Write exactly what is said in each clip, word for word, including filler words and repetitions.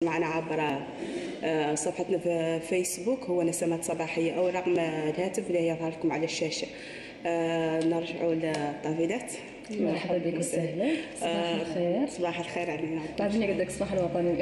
معنا عبر صفحتنا في فيسبوك هو نسمات صباحية أو رقم الهاتف اللي يظهر لكم على الشاشة. نرجعوا للطافيلات. مرحبا بك وسهلا. صباح الخير. صباح الخير علينا. تعطيني قدك صباح الوطني.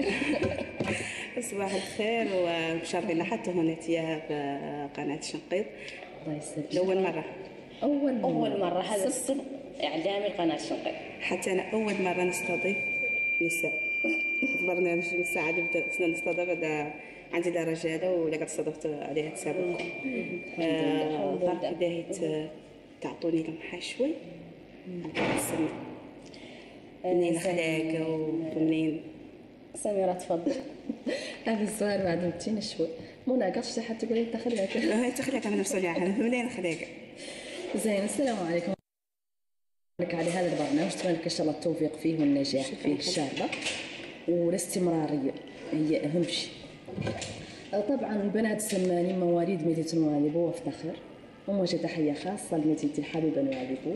صباح الخير ومشرفينا حتى هنا تياب قناة شنقيط. الله يسلمك. لأول مرة. أول مرة. أول مرة هذا الصدق إعلامي قناة شنقيط. حتى أنا أول مرة نستضيف نساء في برنامج نساء. عاد بدأنا نستضيف عندي لا رجالة ولا قد استضفت عليها تسابق. ظرف بداية تعطوني لمحة شوي عن السنة منين خلاقة ومنين. سميرة تفضل. هذا السؤال بعد متين شوي. منى قصتي حتى تقولي تخليك. هاي تخليك أنا مسؤولة عنها منين خلاقة. زين السلام عليكم. لك على هذا البرنامج أتمنى لك إن شاء الله التوفيق فيه والنجاح فيه إن شاء الله والاستمرارية هي أهم شيء. طبعا البنات السمانين مواليد مدينة نوالبو وافتخر وموجه تحية خاصة لمدينة الحبيبة نوالبو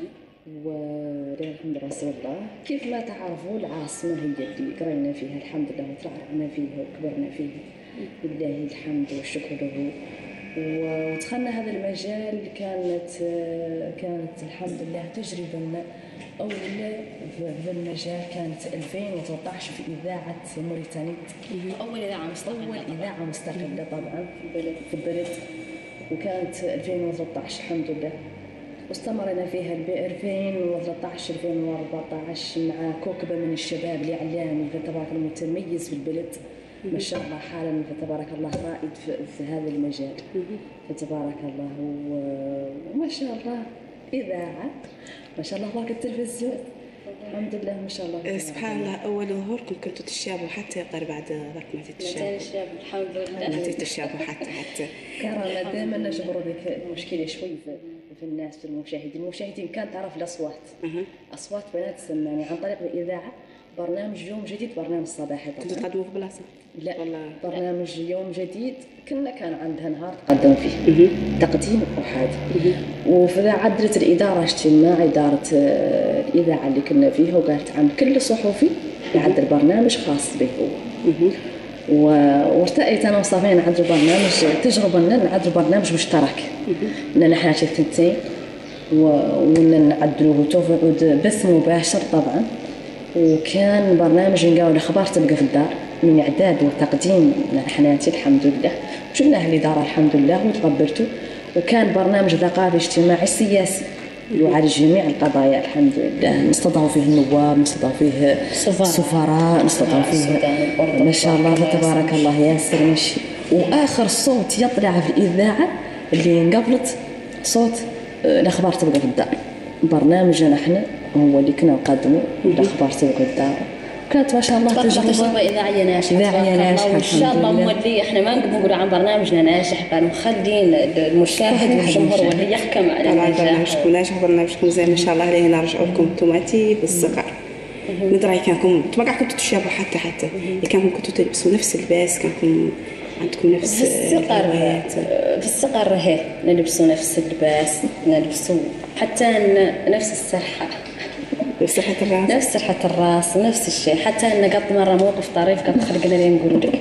ولله الحمد رسول الله. كيف ما تعرفوا العاصمة هي اللي قرينا فيها الحمد لله وترعرعنا فيها وكبرنا فيها لله الحمد والشكر له. ودخلنا هذا المجال كانت كانت الحمد لله تجربة لنا أول في هذا المجال كانت ألفين وثلاثة عشر في إذاعة موريتانيا. أول إذاعة مستقلة. أول إذاعة مستقلة طبعا في البلد في البلد وكانت ألفين وثلاثة عشر الحمد لله. واستمرنا فيها ب ألفين وثلاثة عشر ألفين وأربعة عشر مع كوكبة من الشباب الإعلامي فتبارك المتميز في البلد ما شاء الله حالا فتبارك الله رائد في, في هذا المجال فتبارك الله وما شاء الله إذاعة ما شاء الله بارك التلفزيون الحمد لله ما شاء الله. سبحان الله أول ظهوركم كنتوا تشابهوا حتى قريب بعد ذاك ما تتشابهوا. الحمد لله. ما تتشابهوا حتى حتى. كرهنا دائما نجبروا ذيك المشكلة شوي في, في الناس في المشاهدين. المشاهدين كانت تعرف الأصوات أصوات بنات السماني عن طريق الإذاعة. برنامج يوم جديد برنامج صباحي طبعا. كنتوا تقدموا في بلاصة؟ لا والله. برنامج يوم جديد كنا كان عندها نهار تقدم فيه تقديم وحادي. وفي عدلت الإدارة اجتماع إدارة الإذاعة اللي كنا فيها وقالت عن كل صحفي يعدل برنامج خاص به هو. وارتأيت أنا وصافين نعدل برنامج تجربة لنا نعدل برنامج مشترك لأن نحن شي ثنتين ونعدلوه توفيق بث مباشر طبعا. وكان برنامج نقاول الأخبار تبقى في الدار من إعداد وتقديم لحناتي الحمد لله وشفناه الإدارة الحمد لله وتقبلته. وكان برنامج ثقافي اجتماعي سياسي يعالج جميع القضايا الحمد لله. نستضاف فيه النواب نستضاف فيه السفراء نستضاف فيه ما شاء الله فتبارك الله ياسر مشي. وآخر صوت يطلع في الإذاعة اللي انقبلت صوت الأخبار تبقى في الدار. برنامجنا نحن هو اللي كنا نقدمه الأخبار تبقى الدار. كانت ما شاء الله تجربة إذاعية ناجحة. إذاعية ناجحة إن شاء الله مولي إحنا ما نقدر نقول عن برنامجنا ناجح قالوا مخلين المشاهد والجمهور هو اللي يحكم على النجاح. برنامجكم ناجح برنامجكم زين ما شاء الله عليه. نرجعوا لكم انتماتي بالصغر. ندري كانكم ما قاعد كنتوا تشابهوا حتى حتى كانكم كنتوا تلبسوا نفس اللباس كانكم عندكم نفس الهوايات. في الصغر هي نلبسوا نفس اللباس نلبسوا حتى نفس السرحة نفس سرحة الراس نفس سرحة الراس نفس الشيء. حتى أن قط مرة موقف طريف قد خلقنا لين نقول لك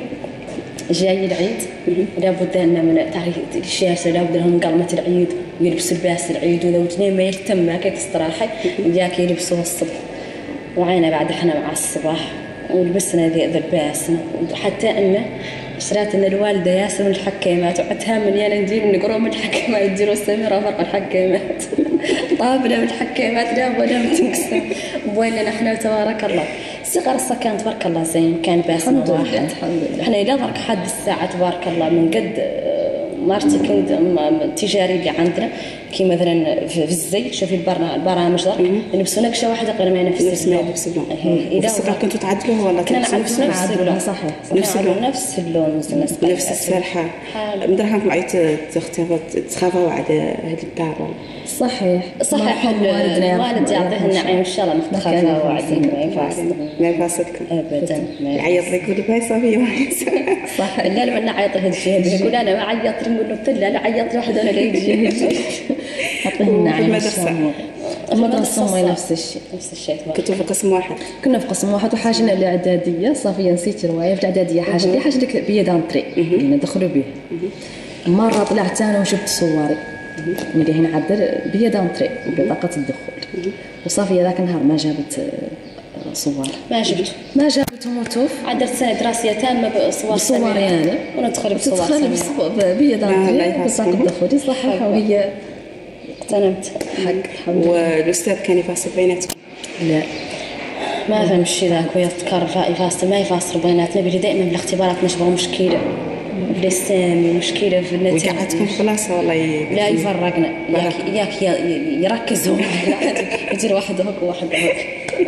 جاي العيد لابد أن من تعريف الشاشة لابد لهم قلمة العيد ويلبسوا لباس العيد ولو اثنين ما يهتم ما كيف استراحة جاك يلبسوه الصبح. وعينا بعد احنا مع الصباح ولبسنا ذي اللباس. حتى أنه شرات ان الوالده ياسر من الحكيمات وعدها من يانا ندير نقرأ من الحكيمات يديروا سميرة فرق الحكيمات طابله من الحكيمات لا ولا متنقسم بويلنا نحن تبارك الله. صغر السكان تبارك الله زين كان باسم واحد الحمد لله. احنا الى درك حد الساعه تبارك الله من قد ماركتينج التجاري اللي عندنا كي مثلا في الزي شوفي البرامج درك نلبسوا نكشه واحده قبل ما ينفس اللون. اذا كنتوا تعدلوه ولا تلبسوا نفس اللون صحيح نفس اللون نفس اللون نفس السرحه. مدركم معي تختفوا تخافوا على هذه الدار. صحيح صحيح. الوالد يعطيه النعيم ان شاء الله نتخافى وعدين ما يفاصل ما يفاصلكم ابدا. يعيط لك يقول لك هاي صافيه صح. لا لا نعيط له الجهل يقول انا ما عيط نقول له لا لا عيط وحده انا لا يجي في المدرسة المدرسة أمي نفس الشيء. نفس الشيء. كنتوا في قسم واحد؟ كنا في قسم واحد وحاجنا الإعدادية. صافية نسيت رواية في الإعدادية حاجة لي حاجة لك بيا دانتري اللي ندخلوا به. مرة طلعت أنا وجبت صواري اللي هنا عدل بيا دانتري بطاقة الدخول، وصافية ذاك النهار ما جابت صور. ما جبت ما جابتهم وتوف. عدلت سنة دراسية تامة بصور بصور يعني وندخل بصور تدخل بيا دانتري بطاقة الدخول صحيحة وهي اقتنمت حق الحمد لله. والأستاذ كان يفاصل بيناتكم؟ لا ما فهم الشيء ذاك ويذكر يفاصل ما يفاصل بيناتنا بلي دائما بالاختبارات نشبه مشكلة بالسامي مشكلة في النتيجة. وقعدتكم في بلاصة ولا ي... لا يفرقنا ياك ياك يركز هو يدير واحد هوك وواحد هوك.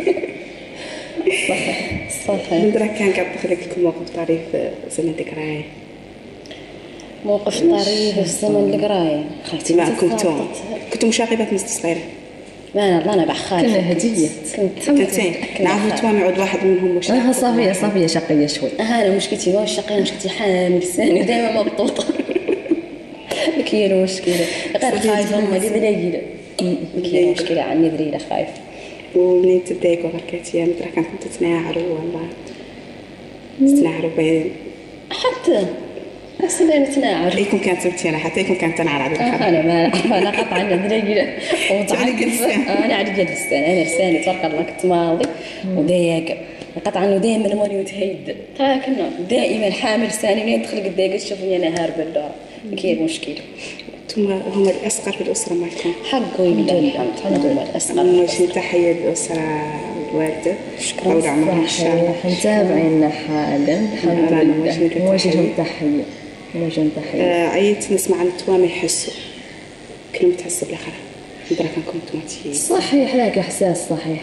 صح صح. ندرك كان قاعد تخليك لكم موقف طريف زمن القراية؟ موقف طريف في زمن القراية خالتي ما كنتوا كنتوا مشاغبات مست صغيرة؟ ما والله انا بخاف. كنا هدية. كنت كنتين نعرف توامي عود واحد منهم مش انا صافية صافية شقية شوي. انا مشكلتي ما شقية مشكلتي حامل لساني دائما مبطوطة. كاين مشكلة غير خايفة أمي ذليلة. كاين مشكلة عني ذليلة خايفة. ومنين تبدايكوا غركاتيا مدرك كنتوا تتناعروا والله تتناعروا بين حتى أصلا نتناعر. يكون كانت تبتي أنا حتى يكون كانت تنعر على الآخر. أنا ما أنا قطعا ذليلة وتعقف. أنا عاد قد لسان أنا لساني تبارك الله كنت ماضي وضيق قطعا ودائما مولي متهيد كنا دائما حامل لساني منين تدخل قداك تشوفني أنا هاربة الدار. كاين مشكلة. ثم هم الأصغر في الأسرة معكم؟ حق ولله الحمد. الحمد لله الأصغر. وشي تحية للأسرة والوالدة. شكرا. الله يعمرهم إن شاء الله. متابعينا حالا الحمد لله. موجههم تحية. موجههم تحية. آه عيت نسمع عن التوامي يحسوا كلمة تحسوا بالآخر مدرك أنكم توماتي. صحيح لك إحساس صحيح.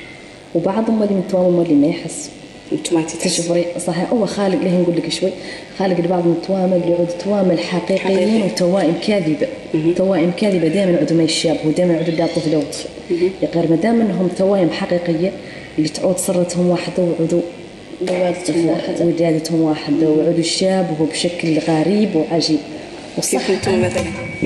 وبعضهم اللي من التوامي اللي ما يحسوا. توماتي تشوفي صحيح. هو خالق ليه نقول لك شوي خالق لبعض من التوامل اللي يعود توامل حقيقيين وتوائم كاذبه. توائم كاذبه دائما يعودوا ما يشابهوا دائما يعودوا لا طفلوت غير ما دام انهم توائم حقيقيه اللي تعود صرتهم واحده ويعودوا ولادتهم واحده ولادتهم واحده ويعودوا يشابهوا بشكل غريب وعجيب. وصح انتم مثلا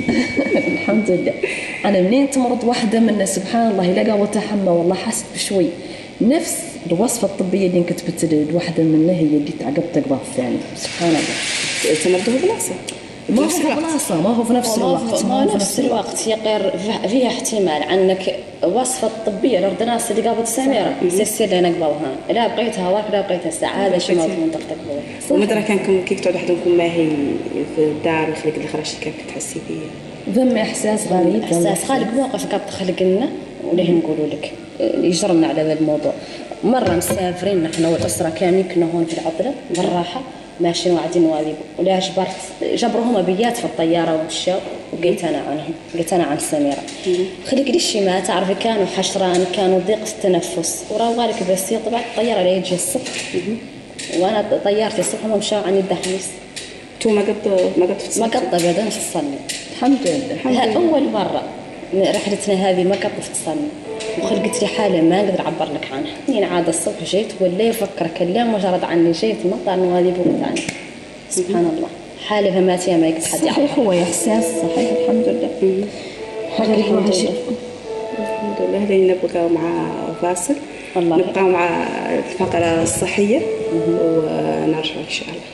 الحمد لله. انا منين تمرض واحده منا سبحان الله لقى وتحمى والله حسيت بشوي نفس الوصفة الطبية اللي كتبت الوحدة منها هي اللي تعقبت قبل الثاني. سبحان الله. تمرضوا في بلاصة ما هو في بلاصة ما هو في نفس الوقت ما هو في نفس الوقت هي غير فيها احتمال عنك وصفة طبية للناس اللي قابت سميرة سير لنا قبلها لا بقيتها واك لا بقيتها الساعة هذا شيء ما منطقتك هو. ومدرا كانكم كيف تعود وحدكم ما هي في الدار وخلق اللي خرجت كيف تحسي فيه؟ ذم إحساس غريب. إحساس خالق موقف قد خلق لنا وليه نقولوا لك يجرنا على هذا الموضوع. مرة مسافرين نحن والأسرة كاملين كنا هون في العطلة بالراحة ماشيين وقاعدين نواذبوا ولا جبرت جبرهم أبيات في الطيارة ومشاو وقيت أنا عنهم قلت أنا عن سميرة خلق لي شي ما تعرفي كانوا حشران كانوا ضيق التنفس وراه ذلك بس طبعا الطيارة لا يجي الصبح وأنا طيارتي الصبح هم مشاو عني الدحميس. تو ما قد ما قد ما قد أبدا في الصلي. الحمد لله. أول مرة رحلتنا هذه ما قد في الصلي وخلقت لي حالة ما أقدر أعبر لك عنها. منين عاد الصبح جيت ولا يفكر كلام مجرد عني جيت مطار نوادي بوقت عني. سبحان الله حالة فماتية ما يقدر حد يعرف. صحيح هو إحساس صحيح الحمد لله. حاجة الحمد لله. الحمد لله. هذه نبقى مع فاصل نبقى مع الفقرة الصحية ونرجع إن شاء الله.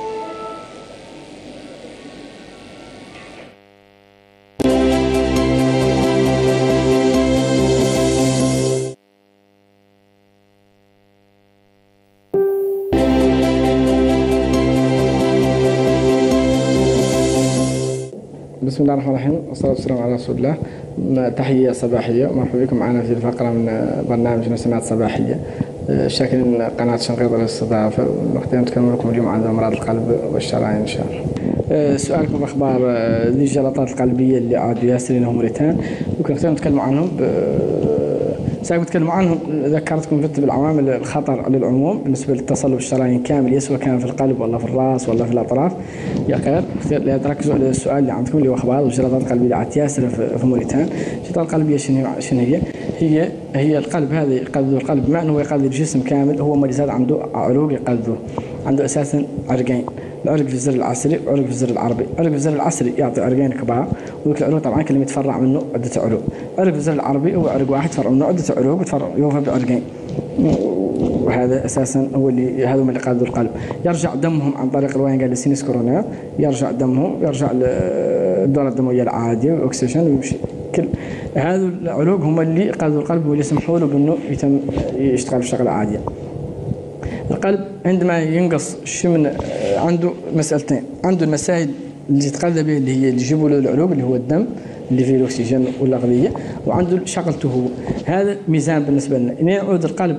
بسم الله الرحمن الرحيم والصلاة والسلام على رسول الله. تحية صباحية مرحبا بكم معنا في الفقرة من برنامج نسمات صباحية شاكرين قناة شنقيط للاستضافة ونختار نتكلم لكم اليوم عن أمراض القلب والشرايين إن شاء الله. سؤالكم أخبار ذي الجلطات القلبية اللي عادوا ياسرينهم موريتان يمكن نختار نتكلم عنهم سأقول نتكلم عنهم. ذكرتكم في بالعوامل الخطر للعموم بالنسبة للتصلب الشرايين كامل يسوى كان في القلب ولا في الرأس ولا في الأطراف يا خير. لا تركزوا على السؤال اللي عندكم اللي هو أخبار الجلطات القلبية اللي عاد ياسر في موريتان. الجلطات القلبية شنو شنو هي؟ هي هي القلب هذا يقذر القلب بما أنه يقذر الجسم كامل. هو مريض عنده عروق يقذر عنده أساسا عرقين العرق في الزر العصري وعرق في الزر العربي. عرق في الزر العصري يعطي عرقين كبار، وذوك العروق طبعا كل يتفرع منه عدة عروق. عرق في الزر العربي هو عرق واحد تفرع منه عدة عروق وتفرع يوفى بعرقين، وهذا اساسا هو اللي هذا اللي قادوا القلب. يرجع دمهم عن طريق الوين قال السينس كورونا، يرجع دمهم يرجع الدورة الدموية العادية والاكسجين ويمشي. كل هذو العروق هم اللي قادوا القلب واللي يسمحوا له بانه يتم يشتغل بشغله عاديه. القلب عندما ينقص الشمن عنده مسألتين، عنده المسائل اللي يتغذى به اللي هي اللي يجيبوا له العروق اللي هو الدم اللي فيه الاكسجين والاغذيه، وعنده شغلته هو. هذا ميزان بالنسبه لنا. إن يعود القلب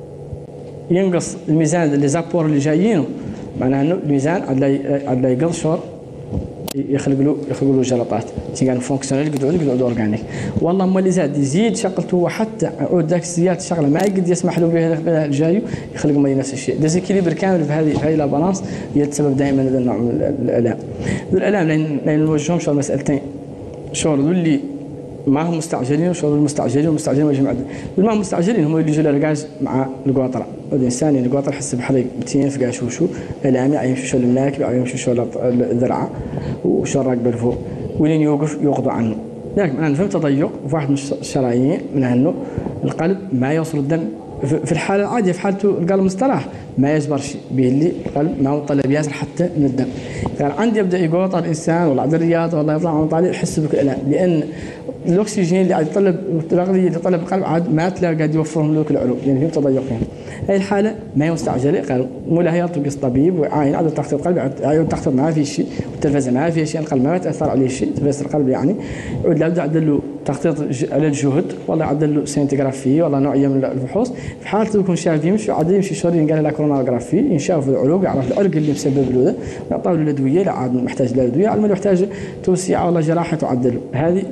ينقص الميزان اللي زابور اللي جايينه، معناه انه الميزان على يقل شهر يخلق له يخلق له جلطات تيجان فونكسيونيل قدود قدود اورجانيك. والله اما اللي زاد يزيد شغلته هو حتى عود ذاك الزياده الشغله ما يقد يسمح له بها الجاي يخلق ما نفس الشيء. ديزيكيليبر كامل في هذه في هذه البالانس هي السبب دائما هذا النوع من الالام. الالام لان نوجههم شغل مسالتين، شغل اللي ما هم مستعجلين وشغل المستعجلين والمستعجلين وجه معدل. ما هم مستعجلين هم اللي يجوا الرقاز مع القواطره، الانسان يعني القواطره يحس بحريق متين في قاشوشو الامي عم يمشي شو المناكب عم يمشي شو الذرعه وشو الراكبه لفوق ولين يوقف ياخذوا عنه. لكن انا فهمت تضيق في واحد من الشرايين من انه القلب ما يوصل الدم في الحاله العاديه، في حالته القلب مستراح ما يجبر شيء به اللي القلب ما هو طلب ياسر حتى من الدم. كان يعني عندي يبدا يقوطر الانسان ولا عند الرياضه والله يطلع عن طالع يحس بالالام، لان الاكسجين اللي عاد يطلب الاغذيه اللي طلب القلب عاد ما تلاقي قاعد يوفرهم له العروق لان يعني هم تضيقين. هاي الحاله ما هي مستعجله، قال مولا هي يلتقي طبيب وعاين عاد تحت القلب عاد تحت ما في شيء والتلفزه ما في شيء، القلب ما تاثر عليه شيء، تلفزه القلب يعني عود لابد عدل له تخطيط على الجهد، والله عدل له سينتيغرافي والله نوعيه من الفحوص. في حالته يكون شاف يمشي عاد يمشي شهرين قال له كورونوغرافي ينشاف العروق يعرف العرق اللي مسبب له ذا ويعطوا له الادويه لا عاد محتاج للادويه على ما يحتاج توسيع والله جراحه تعدله. هذه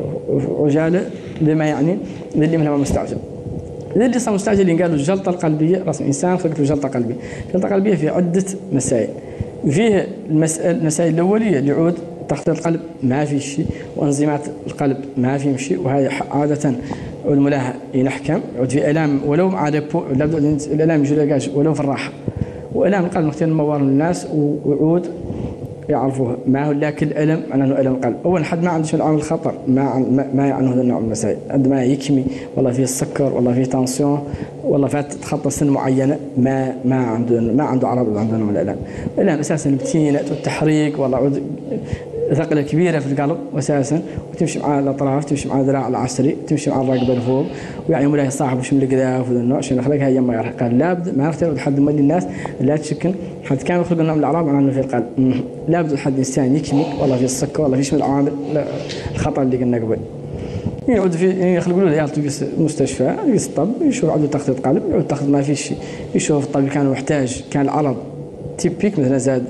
عجاله بما يعني للي منها مستعجل. اللي صار مستعجل قالوا الجلطه القلبيه، راس الانسان خلقت له جلطه قلبيه. الجلطه القلبيه في عده مسائل، فيها المسائل المسائل الاوليه اللي يعود تخطيط القلب ما في شيء وانزيمات القلب ما في شيء، وهي عاده الملاها ينحكم يعود في الام ولو مع الالام يجي ولو في الراحه، والام القلب مختلف موار الناس ويعود يعرفوها ما هو لكن الالم معناه انه الم القلب. اول حد ما عنده شيء عامل خطر ما ما عنده هذا النوع من المسائل، عندما يكمي والله فيه السكر والله فيه تنسيون والله فات تخطى سن معينه ما ما عنده ما عنده عرض عنده نوع من الالم. الالم اساسا البتينه والتحريق والله ثقله كبيره في القلب واساسا وتمشي مع الاطراف تمشي مع الذراع العصري تمشي مع الرقبه لفوق ويعني مولاي صاحب وش من القذاف وذا النوع عشان يخلقها هي ما يعرف. قال لابد ما يختار لحد ما الناس لا تشكن حد كان يخلق النوع من الاعراض معناه في القلب لابد لحد انسان يكمي والله في السكر والله في من العوامل الخطر اللي قلنا قبل. يعود في يخلقوا له عيال تجلس مستشفى يجلس الطب يشوف عنده تخطيط قلب يعود تخطيط ما في شيء يشوف الطبيب كان محتاج كان العرض تيبيك مثلا زاد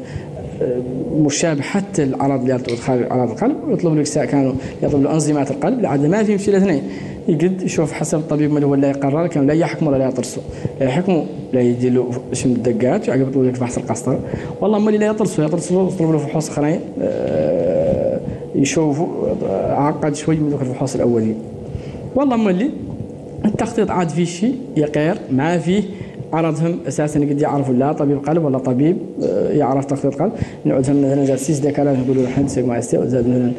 مشابه حتى العرض اللي يطلب خارج عرض القلب ويطلب له كانوا يطلب له انزيمات القلب لعد ما في يمشي الاثنين يقد يشوف حسب الطبيب من هو اللي يقرر كان لا يحكم ولا لا يطرسه لا يحكموا لا يدير له شم الدقات ويعقب يطلب لك فحص القسطره والله ما اللي لا يطرسه يطرسه يطلب له فحوص اخرين يشوفوا عقد شوي من ذوك الفحوص الاولين. والله ما اللي التخطيط عاد فيه شيء يقير ما فيه عرضهم اساسا قد يعرفوا لا طبيب قلب ولا طبيب يعرف تخطيط قلب نعودهم مثلا زاد سيس دكالات نقولوا له حد سيجما استي وزاد مثلا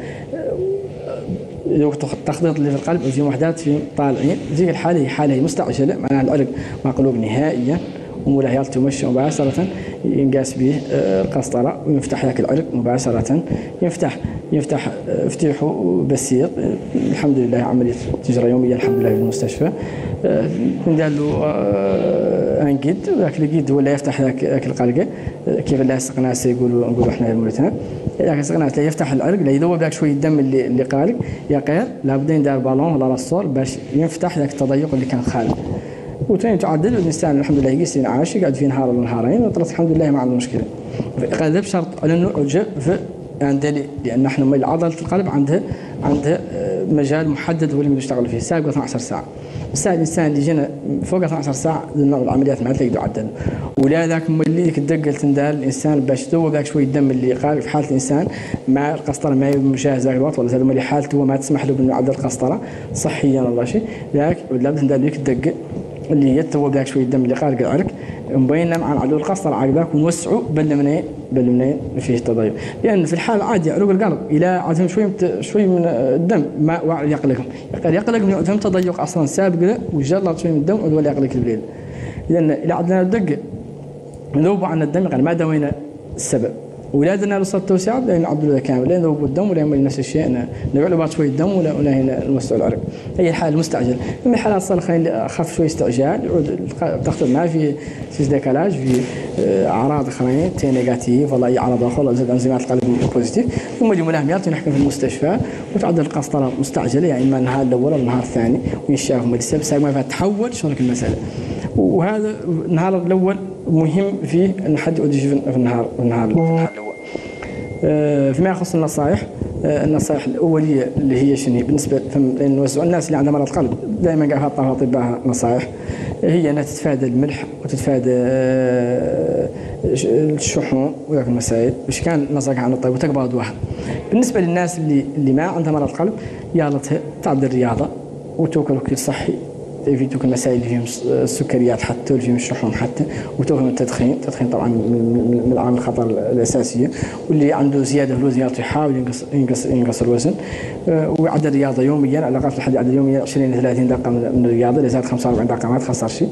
التخطيط اللي في القلب وفي وحدات في طالعين ذيك الحاله هي حاله مستعجله معناها العرق مقلوب نهائيا ومولاها يلتو تمشي مباشره ينقاس به القسطره ويفتح لك العرق مباشره يفتح يفتح افتيحه بسيط الحمد لله عمليه تجرى يوميا الحمد لله في المستشفى ندير له انقد وذاك القيد هو اللي يفتح ذاك القلقه كيف اللي سقناس يقولوا نقولوا احنا الموريتان ذاك سقناس يفتح العرق لا يذوب ذاك شويه الدم اللي اللي قالق يقير لابد يدير بالون ولا رصور باش يفتح ذاك التضيق اللي كان خالق وثاني تعدل الانسان الحمد لله يقيس عايش يقعد في نهار ولا نهارين وطلعت الحمد لله ما عنده مشكله. هذا بشرط على انه عجب في عندنا لان احنا من عضله القلب عندها عندها مجال محدد هو اللي يشتغل فيه سابقه اثنتي عشرة ساعه. الساعه الانسان اللي جينا فوق اثنتي عشرة ساعه نوع العمليات ما تلاقي يعدل ولا ذاك اللي الدقه تندال الانسان باش يذوب ذاك شويه الدم اللي قال في حاله الانسان مع القسطره ما مجهز ذاك الوقت ولا هذا اللي حالته ما تسمح له بانه يعدل القسطره صحيا ولا شيء ذاك لابد تندال ذيك الدقه اللي يتوه بذاك شويه الدم اللي خارج العرق مبينه مع العدو القسطره عقباك ونوسعوا بل منين بل منين فيه تضيق، لان في الحال عادي عروق القلب الى عندهم شوي شوي من الدم ما يقلقهم، يقلقهم عندهم تضيق اصلا سابق له وجلط شوي من الدم ولا يقلق الليل. اذا اذا عندنا الدق نذوب عن الدم يعني ما دوينا السبب، ولادنا نوصل التوسعه لا نعدلوا كامل لا نذوب الدم ولا يعمل نفس الشيء نقعد بعض شويه دم ولا ولا هنا نوسع العرق. هي الحاله المستعجل، من حالات صار خلينا اخف شويه استعجال يعود الضغط ما في في ديكالاج في اعراض اخرين تي نيجاتيف والله اي عرض اخر زاد انزيمات القلب بوزيتيف ثم يجي ملاميات ونحكم في المستشفى وتعدل القسطره مستعجله يعني اما النهار الاول ولا النهار الثاني وينشاف مجلس ساق ما تحول شلونك المساله. وهذا النهار الاول مهم فيه ان حد يعود يجي في النهار في النهار الاول. فيما يخص النصائح، النصائح الاوليه اللي هي شنو بالنسبه نوزعوا الناس اللي عندها مرض قلب دائما قاعد يحطوا اطباء نصائح هي انها تتفادى الملح وتتفادى الشحوم وذاك المسائل باش كان نصائح عن الطيب وتقبل دواها. بالنسبه للناس اللي اللي ما عندها مرض قلب يلا تعدل الرياضه وتاكل اكل صحي في توك المسائل اللي فيهم السكريات حتى واللي فيهم الشحوم حتى وتوهم التدخين، التدخين طبعا من العوامل الخطر الاساسيه واللي عنده زياده في الوزن يحاول ينقص ينقص ينقص الوزن ويعدل الرياضه يوميا على الاقل في الحد يعدل يوميا عشرين إلى ثلاثين دقيقه من الرياضه اذا زاد خمسة وأربعين دقيقه ما تخسر شيء.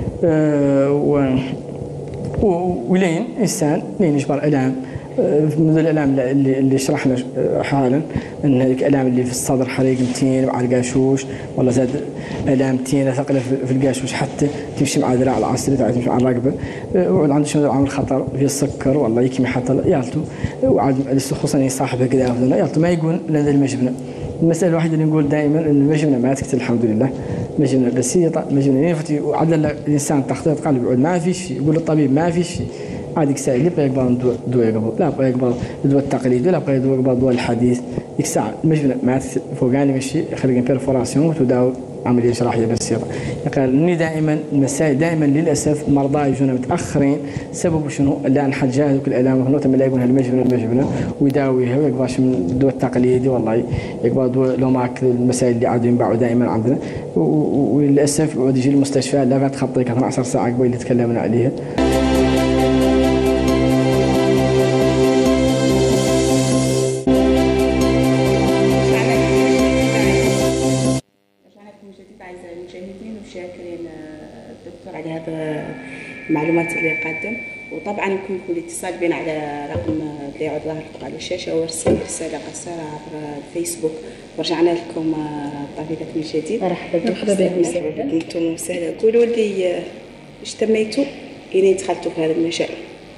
ولين انسان لين يجبر الام من الالام اللي اللي شرحنا حالا ان الالام اللي في الصدر حريق متين مع القاشوش والله زاد الام متين ثقيله في القاشوش حتى تمشي مع ذراع العصري تمشي مع الرقبه وعند عنده شنو عامل خطر في السكر والله يكمي حتى يالتو وعاد خصوصا صاحبه كذا يالتو ما يقول لنا المجبنه. المساله الوحيده اللي نقول دائما ان المجبنه ما تقتل الحمد لله مجبنه بس هي مجبنه يفتي وعدل الانسان تخطيط قلب يقول ما في شيء يقول للطبيب ما في شيء هذيك الساعه اللي بغى يقبل دواء يقبل لا بغى يقبل الدواء التقليدي ولا بغى يقبل الدواء الحديث ديك الساعه المجبنه ما فوقاني ماشي خلينا بيرفوراسيون وتداول عمليه جراحيه بسيطه. قال اني دائما المسائل دائما للاسف المرضى يجونا متاخرين سبب شنو؟ الان حد جاهز الالام وهنو تم يلاقون هالمجبنه المجبنه ويداويها ويقبلش من الدواء التقليدي والله يقبل دواء لوماك المسائل اللي عادوا ينباعوا دائما عندنا وللاسف يعود يجي المستشفى لا تخطي اثنا عشر ساعه قبل اللي تكلمنا عليها. على هذا المعلومات اللي قدم وطبعا يمكن يكون الاتصال بنا على رقم اللي يعود ظاهر على الشاشه او ارسل رساله قصيره عبر الفيسبوك. ورجعنا لكم طبيبة من جديد. مرحبا بكم انتم وسهلا. قولوا لي ايش تميتوا الين دخلتوا في هذا المجال؟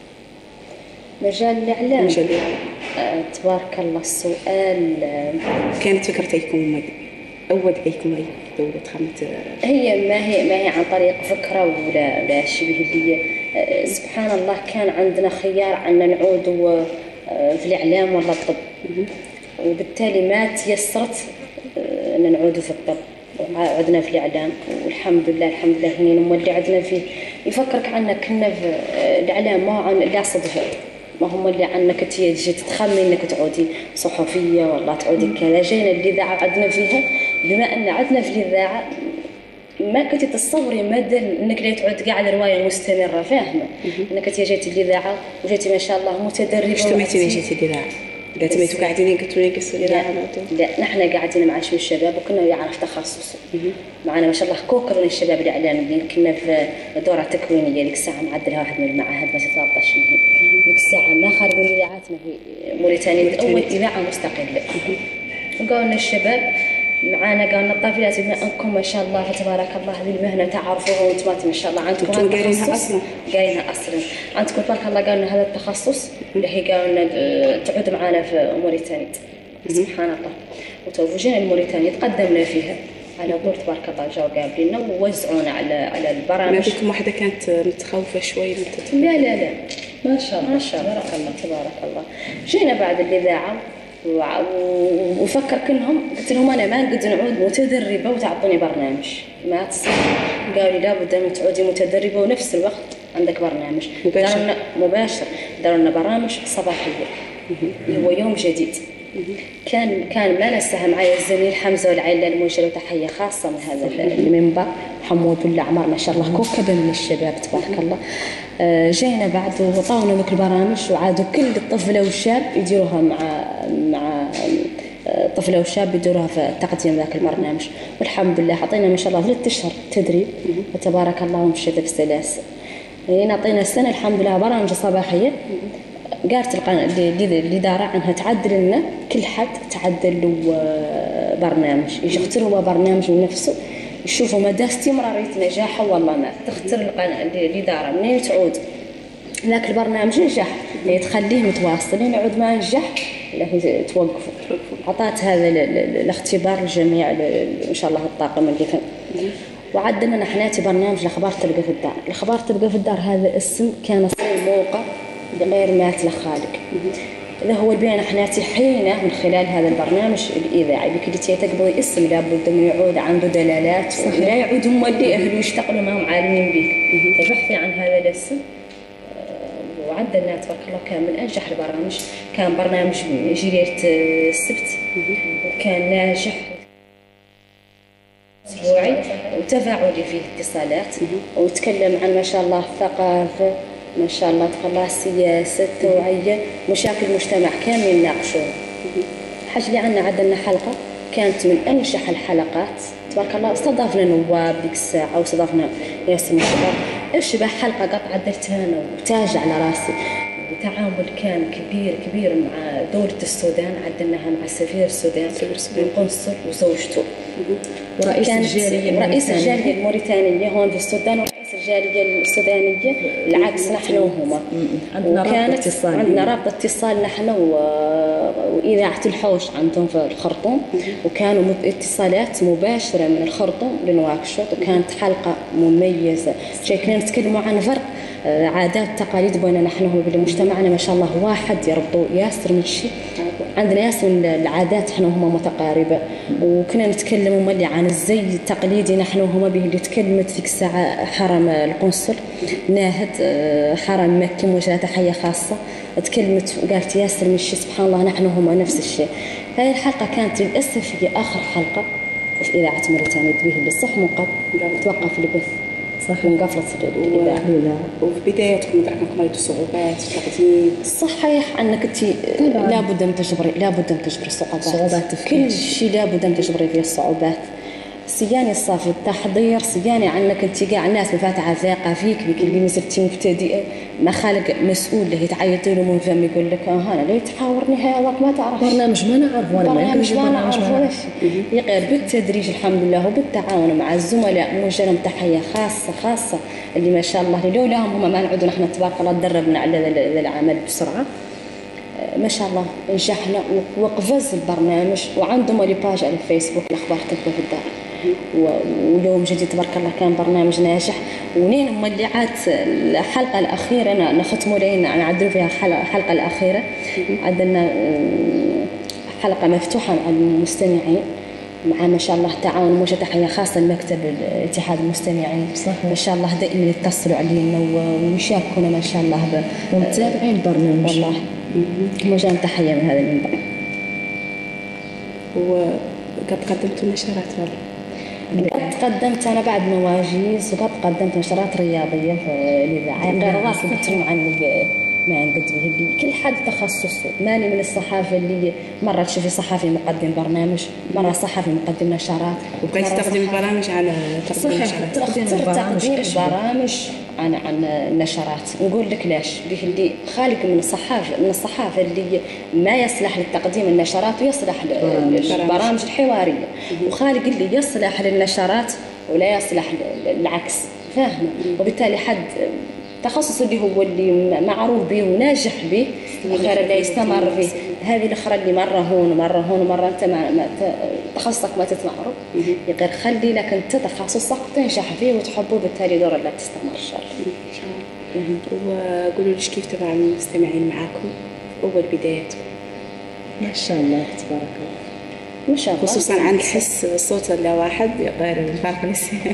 مجال الاعلام. مجال الاعلام. آه، تبارك الله السؤال. كانت فكرتكم اول ايكم اي دوله دخلت؟ هي ما هي ما هي عن طريق فكره ولا ولا شبه اللي هي سبحان الله كان عندنا خيار ان نعود في الاعلام ولا الطب وبالتالي ما تيسرت ان نعود في الطب وعدنا في الاعلام والحمد لله الحمد لله هني اللي عدنا فيه يفكرك عنا كنا في الاعلام ما عن لا صدفه ما هم اللي عنك تيجي تتخمي انك تعودي صحفيه والله تعودي كذا. جينا الاذاعه عدنا فيها بما ان عدنا في الاذاعه ما كنت تتصوري مدى انك لا تعود قاعده روايه مستمره فاهمه انك جيتي الاذاعه وجيتي ما شاء الله متدربه. ايش تميتي جيتي الاذاعه؟ قالت ميتوا قاعدين قلتوا لي قصوا الاذاعه؟ لا نحن قاعدين مع شويه الشباب وكنا يعرف تخصص معنا ما شاء الله كوكب من الشباب الاعلاميين كنا في دوره تكوينيه ديك الساعه معدلها واحد من المعاهد بس ثلاثة عشر سنه ديك الساعه ما خارج من اذاعاتنا في موريتانيا اول اذاعه مستقله. وقالوا لنا الشباب معانا قالوا لنا الطافلات بما انكم ما شاء الله تبارك الله هذه المهنه تعرفوها وانتم ما شاء الله عندكم قارينها اصلا قارينها اصلا عندكم تبارك الله قالوا لنا هذا التخصص اللي هي قالوا لنا تعود معنا في موريتانيا سبحان الله وتوجهنا لموريتانيا تقدمنا فيها على طول تبارك الله جاوا قابلينا ووزعونا على على البرامج. ما بكم واحده كانت متخوفه شوي من لا لا لا ما شاء الله ما شاء الله تبارك الله تبارك الله. جينا بعد الاذاعه وفكر كلهم قلت لهم انا ما نقدر نعود متدربه وتعطوني برنامج ما تصير. قالوا لي لابد ان تعودي متدربه ونفس الوقت عندك برنامج مباشر مباشر. داروا لنا برامج صباحيه اللي هو يوم جديد كان كان ما ننساها معي الزميل حمزة والعائلة الموجة له تحية خاصة من هذا المنبر. حمود ولا عمر ما شاء الله كوكب من الشباب تبارك الله. جينا بعد وطاونا ذوك البرامج وعادوا كل الطفلة والشاب يديروها مع مع طفلة وشاب يديروها في تقديم ذاك البرنامج، والحمد لله عطينا ما شاء الله ثلاث اشهر تدريب وتبارك الله ومشيت بسلاسة. يعني عطينا السنة الحمد لله برامج صباحية قالت الإدارة عنها تعدل لنا كل حد تعدل له برنامج يجي يختار هو برنامج من نفسه يشوفوا مدى استمرارية نجاحه. والله ما تختار الإدارة منين تعود ذاك البرنامج نجح يعني تخليه متواصل لين يعود ما نجح لا توقفوا. عطات هذا الاختبار للجميع إن شاء الله الطاقم اللي كان. وعدنا نحن برنامج الأخبار تلقى في الدار. الأخبار تلقى في الدار هذا اسم كان صار موقع غير مات لخالق. إذا هو البيان حناتي حينه من خلال هذا البرنامج الإذاعي بكدتي تقبضي اسم لابد من يعود عنده دلالات لا يعود هم اللي أهله يشتغلوا معهم عالمين به. فبحثي عن هذا الاسم وعدلنا تبارك الله كان من أنجح البرامج. كان برنامج جريرة السبت وكان ناجح أسبوعي وتفاعلي فيه اتصالات وتكلم عن ما شاء الله الثقافة ما شاء الله تبارك الله السياسة التوعية مشاكل المجتمع كامل يناقشوها. حاجة اللي عندنا عدلنا حلقة كانت من أنجح الحلقات تبارك الله. استضافنا نواب ديك الساعة واستضافنا ياسر الشباب الشباب حلقة قط عدلتها أنا وتاج على راسي. التعامل كان كبير كبير مع دولة السودان عدلناها مع سفير السودان والقنصل وزوجته ورئيس الجالية رئيس الجالية الموريتانية هون في السودان ورئيس الجالية السودانية العكس نحن وهما. عندنا رابط اتصال عندنا رابط اتصال نحن وإذاعة الحوش عندهم في الخرطوم وكانوا اتصالات مباشرة من الخرطوم لنواكشوط وكانت حلقة مميزة. شيء كنا نتكلموا عن فرق عادات تقاليد بين نحن ومجتمعنا ما شاء الله واحد يربطوا ياسر من الشيء. عندنا ياسر من العادات احنا وهم متقاربة وكنا نتكلموا ملي عن الزي التقليدي نحن وهم به اللي تكلمت فيك الساعة حرم القنصل ناهد حرم مكي موجهة تحية خاصة تكلمت وقالت ياسر من الشيء سبحان الله نحن وهم نفس الشيء. هذه الحلقة كانت للأسف هي آخر حلقة في إذاعة موريتانيا به اللي صح من قبل توقف البث صح وانقفلت الإذاعة. وفي بدايتكم ذاك مريتوا صعوبات في التقديم صحيح أنك أنت لابد من تجبري لابد من تجبري الصعوبات صعوبات كل شيء لابد من تجبري فيه الصعوبات. سياني الصافي التحضير سياني عنك انت كاع الناس مفاتحه ثقه فيك بك اللي مازلتي مبتدئه ما خالق مسؤول اللي تعيط له من فم يقول لك اه انا ليه تحاورني هذاك ما تعرف برنامج ما نعرف وانا ما برنامج ما نعرفوش يغير بالتدريج الحمد لله وبالتعاون مع الزملاء موجه لهم تحيه خاصه خاصه اللي ما شاء الله لولاهم هم ما نعودوا نحن تبارك الله تدربنا على هذا العمل بسرعه ما شاء الله نجحنا وقفز البرنامج وعندهم لي باج على الفيسبوك الاخبار تكتب في الدار واليوم جديد تبارك الله كان برنامج ناجح. ونين هم اللي عاد الحلقه الاخيره انا نختموا لينا نعدلوا فيها الحلقه الاخيره عندنا حلقه مفتوحه مع المستمعين مع ما شاء الله تعاون موجه تحيه خاصه لمكتب الاتحاد المستمعين صحيح. ما شاء الله دائما يتصلوا علينا ويشاركونا ما شاء الله ومتابعين البرنامج والله موجه تحيه من هذا المنبر. وقد قدمتوا نشرات ولا قد قدمت أنا بعد مواجيز وقد قدمت نشرات رياضية في الإذاعة غير راسي بتكلم عن ما نقدم اللي كل حد تخصصه. ماني من الصحافة اللي مرة تشوفي صحافي مقدم برنامج مرة صحافي مقدم نشرات وبقيت تقدم برامج على تقديم تقديم برامج عن عن النشرات. نقول لك ليش به اللي خالق من الصحافة من الصحافة اللي ما يصلح للتقديم النشرات ويصلح للبرامج الحوارية وخالق اللي يصلح للنشرات ولا يصلح العكس فاهمة. وبالتالي حد تخصص اللي هو اللي معروف به وناجح به غير اللي يستمر فيه. هذه الاخرى اللي مره هون ومره هون ومره انت ما تخصصك ما تتمعرف غير خلي لك انت تخصصك تنجح فيه وتحبه بالتالي دور لا تستمر ان شاء الله. ان شاء الله. وقولوا ليش كيف تبع المستمعين معاكم اول بداياتكم؟ ما شاء الله تبارك الله ما شاء الله خصوصا عن الحس الصوت ولا واحد غير الفرق الاسمي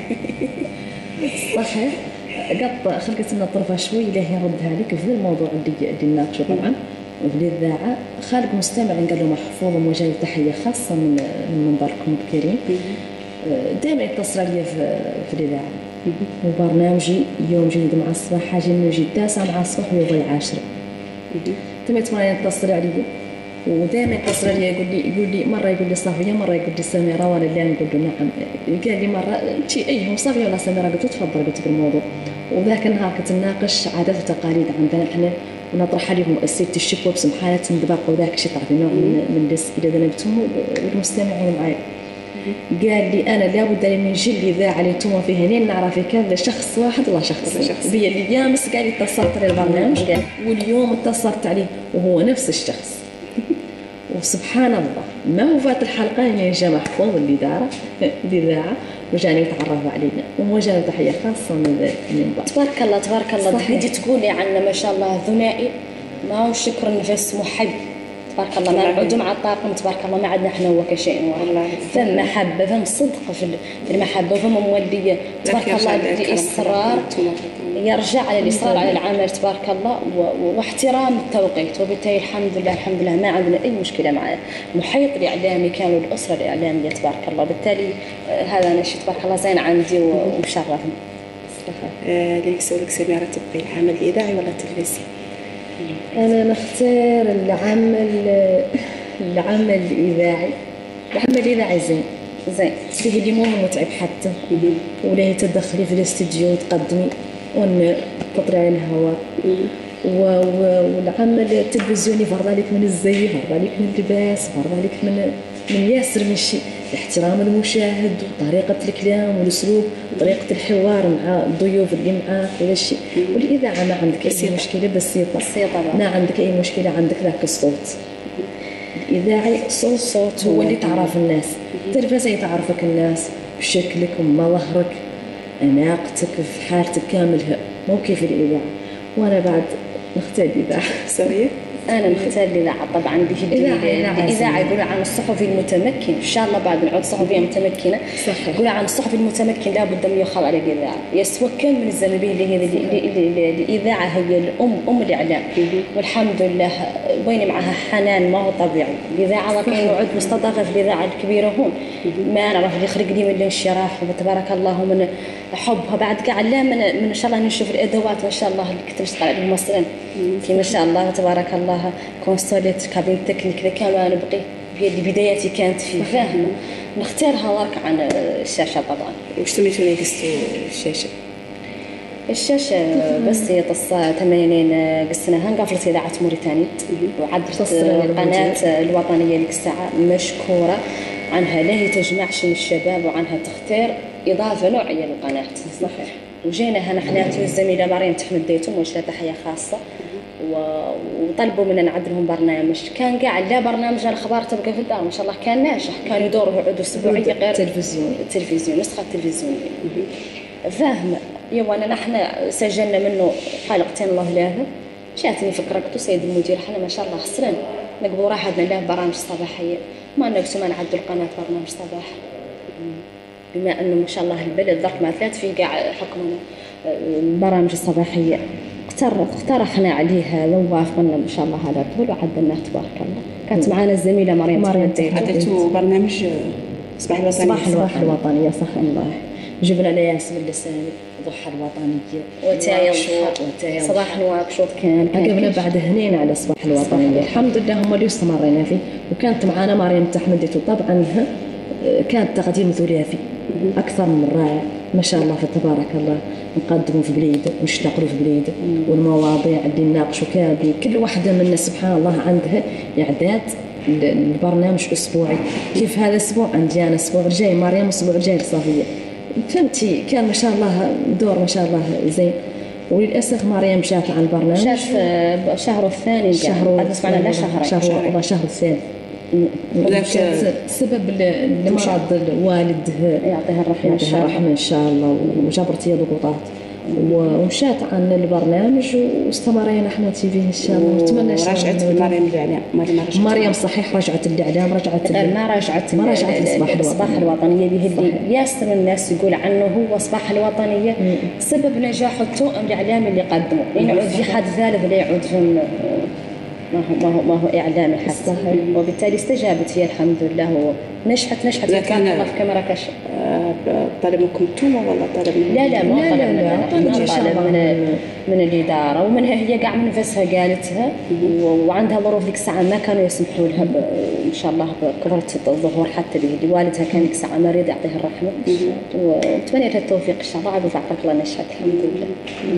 صحيح. قط خلقت لنا طرفة شوي له يردها لك في الموضوع اللي اللي نناقشه طبعا وبالإذاعة خالد مستمع قال له محفوظ وموجه تحية خاصة من من منبركم الكريم. دائما يتصل علي في, في الإذاعة وبرنامجي يوم جديد مع الصباح حاجة إنه يجي التاسعة مع الصباح ويبغى العاشرة. تم يتمنى يتصل علي ودائما يتصل علي يقول لي يقول لي مرة يقول لي صافية مرة يقول لي سميرة وأنا اللي نقول له نعم. قال لي مرة أنت أيهم صافية ولا سميرة؟ قلت له تفضل قلت الموضوع. وذاك النهار كنت نناقش عادات وتقاليد عندنا احنا ونطرح عليهم أسئلة الشكوى بسمحالة الدباق وذاك الشيء تعرفي نوع من من الأسئلة اللي نبتهم والمستمعين معي. قال لي أنا لابد من نجي الإذاعة اللي انتم فيها هنا نعرف كان شخص واحد ولا شخص بيا اللي يامس قال لي اتصلت على البرنامج قال واليوم اتصلت عليه وهو نفس الشخص. وسبحان الله ما هو فات الحلقة إنه جا محفوظ الإدارة الإذاعة وجاني يتعرف علينا وموجه تحية خاصة من المنبر. تبارك الله تبارك الله. تحدي تقولي عنا ما شاء الله ثنائي ما هو شكر نفس محب تبارك الله. ما نعود مع الطاقم تبارك الله ما عندنا احنا هو كشيء واحد. ثم محبة ثم صدق في المحبة ثم مولية تبارك الله الإصرار يرجع على الإصرار على العمل تبارك الله واحترام التوقيت. وبالتالي الحمد لله الحمد لله ما عندنا أي مشكلة مع المحيط الإعلامي كامل والأسرة الإعلامية تبارك الله. بالتالي هذا أنا شيء تبارك الله زين عندي ومشرفني. اللي يسألك سميرة تبقي العمل الإذاعي ولا التلفزيون؟ أنا نختار العمل العمل الإذاعي. العمل الإذاعي زين زين فيه اللي مو متعب حتى ولا تدخلي في الاستديو وتقدمي ونطلعي على الهواء. والعمل التلفزيوني فرض عليك من الزي فرض عليك من اللباس فرض عليك من من ياسر من شيء احترام المشاهد وطريقة الكلام والأسلوب وطريقة الحوار مع الضيوف اللي معاك ولا شيء. والإذاعة ما عندك أي مشكلة بسيطة بسيطة ما عندك أي مشكلة عندك ذاك الصوت. الإذاعي صوت صوت هو اللي تعرف الناس. التلفزيون تعرفك الناس بشكلك ومظهرك أناقتك في حالتك كاملها مو كيف الإذاعة. وأنا بعد نختار الإذاعة. سورية أنا نختار الإذاعة طبعا. به الإذاعة يقول عن الصحفي المتمكن إن شاء الله بعد نعود صحفية متمكنة. صحيح. يقول عن الصحفي المتمكن لابد من يخضع على الإذاعة يسوى كم من الزنبيه اللي هي الإذاعة هي الأم أم الإعلام. والحمد لله وين معها حنان ما هو طبيعي. الإذاعة وكان نعود مستضافة في الإذاعة الكبيرة هون ما نعرف اللي يخرج لي من الانشراح وتبارك الله من حبها بعد قاعد لا من من شاء الله نشوف الأدوات ما شاء الله اللي كنت نشتغل عليهم مثلا في ما شاء الله تبارك الله كونسوليت كابين تكنيك ذا كما نبغي هي اللي بداياتي كانت فيه فاهمة. نختارها ورك عن الشاشة طبعا. وش سميتوا لي قصة الشاشة؟ الشاشة بس هي تص ثمانين قصناها نقفلت إذاعة موريتانيا وعدت القناة الوطنية لك الساعة مشكورة عنها لا هي تجمعش من الشباب وعنها تختار إضافة نوعية للقناة. صحيح. وجينا نحن الزميلة مريم تحمد ديتم وجهة تحية خاصة وطلبوا منا نعد لهم برنامج كان قاعد لا برنامج الأخبار تبقى في الدار ما شاء الله كان ناجح كانوا يدوروا يعودوا أسبوعية غير تلفزيون التلفزيون نسخة التلفزيونية. فاهمة يوانا نحن سجلنا منه حلقتين الله لها جاتني فكرة قلت سيد المدير احنا ما شاء الله خسرنا نقبل راحتنا له برامج صباحية ما نقسم ما نعدوا القناة برنامج صباح بما أنه ما شاء الله البلد ضرب ما ثلاث فيه قاعد حكمنا البرامج الصباحية اقترحنا عليها ووافقنا ما شاء الله على طول وعدلناه تبارك الله. كانت معنا الزميلة مريم مريم عدلتوا برنامج صباح الوطنية صباح الوطنية صح الله جبنا لها ياسمين اللساني ضحى الوطنية وتايا وتايا صباح نواكشوط كان عقبنا بعد هنين على صباح الوطنية الحمد لله هم اللي استمرينا فيه. وكانت معنا مريم تحمدت طبعا كانت تقديم ثلاثي أكثر من رائع ما شاء الله فتبارك الله. نقدموا في بليد ونشتغلوا في بليد والمواضيع اللي نناقشوا فيها كل واحدة منا سبحان الله عندها إعداد البرنامج أسبوعي. كيف هذا أسبوع عندي أنا أسبوع الجاي مريم الأسبوع الجاي صافية فهمتي. كان ما شاء الله دور ما شاء الله زين. وللأسف مريم جات عن البرنامج جات شهر الثاني شهر قد سمعنا لا شهر شهر والله شهر الثاني سبب لمرض الوالد يعطيها الرحمة يعطيها الرحمة إن شاء الله وجبرت هي ضغوطات ومشات عن البرنامج واستمرينا احنا تي في ان شاء الله. نتمنى رجعت مريم الاعلام مريم صحيح رجعت الاعلام رجعت ما رجعت ما رجعت صباح الوطنية اللي ياسر الناس يقول عنه هو صباح الوطنية سبب نجاح التوأم الاعلامي اللي قدمه. يعود في حد ثالث لا يعود في ما هو ما هو ما هو إعلامي حتى صحيح. وبالتالي استجابت هي الحمد لله ونجحت نجحت لكن- تبارك الله في مراكش. آه، طالب منكم انتم ولا طالب من لا لا ما لا، طلب لا، لا، مننا، طلب ما إن شاء طلب الله. من من الإدارة ومنها هي قاع من نفسها قالتها و- وعندها ظروف ذيك الساعة ما كانوا يسمحوا لها ب- إن شاء الله بكبرت الظهور حتى به والدها كان ذيك الساعة مريض يعطيه الرحمة ونتمنى لها التوفيق إن شاء الله عاد وفعلك الله نشهد الحمد لله.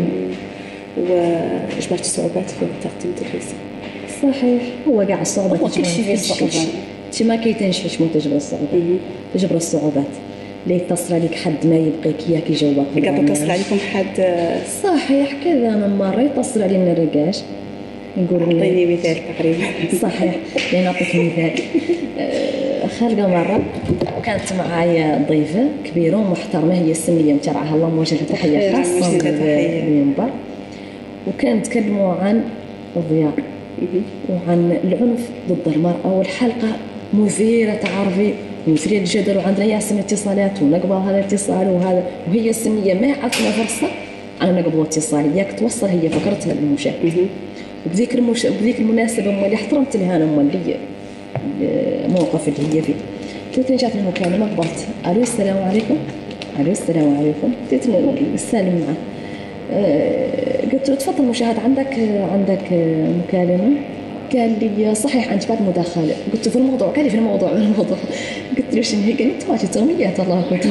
واجبرت صعوبات في تقديم التدريس؟ صحيح هو كاع الصعوبات هو كل شيء فيه صعوبات. انت ما كيتنجحش من تجبر الصعوبات تجبر الصعوبات اللي يتصل عليك حد ما يبقيك ياك يجاوبك قاعد تتصل عليكم حد؟ آه، صحيح كذا انا مره يتصل علينا الرقاش يقول لي اعطيني مثال تقريبا. صحيح يعني نعطيك مثال آه، خالقه مره كانت معايا ضيفه كبيره ومحترمه هي السنيه مترعاها الله موجهه تحيه خاصه موجهة تحية. بالمنبر وكانوا يتكلموا عن الضياع وعن العنف ضد المرأة والحلقة مثيرة تعرفي مثيرة للجدل وعندنا ياسم اتصالات ونقبل هذا الاتصال وهذا وهي السنية ما عطنا فرصة على نقبل اتصال ياك توصل هي فكرتها للمشاهد وبذيك المش... بذيك المناسبة أم اللي احترمت لها أنا أم اللي الموقف اللي هي فيه قلت لها جات المكالمة قبلت ألو السلام عليكم ألو السلام عليكم قلت له السالم معه آه، قلت له تفضل مشاهد عندك عندك مكالمة قال لي صحيح أنت بعد مداخلة قلت له في الموضوع قال لي في الموضوع في الموضوع قلت له شنو هي قال لي تواجه توميات الله كنت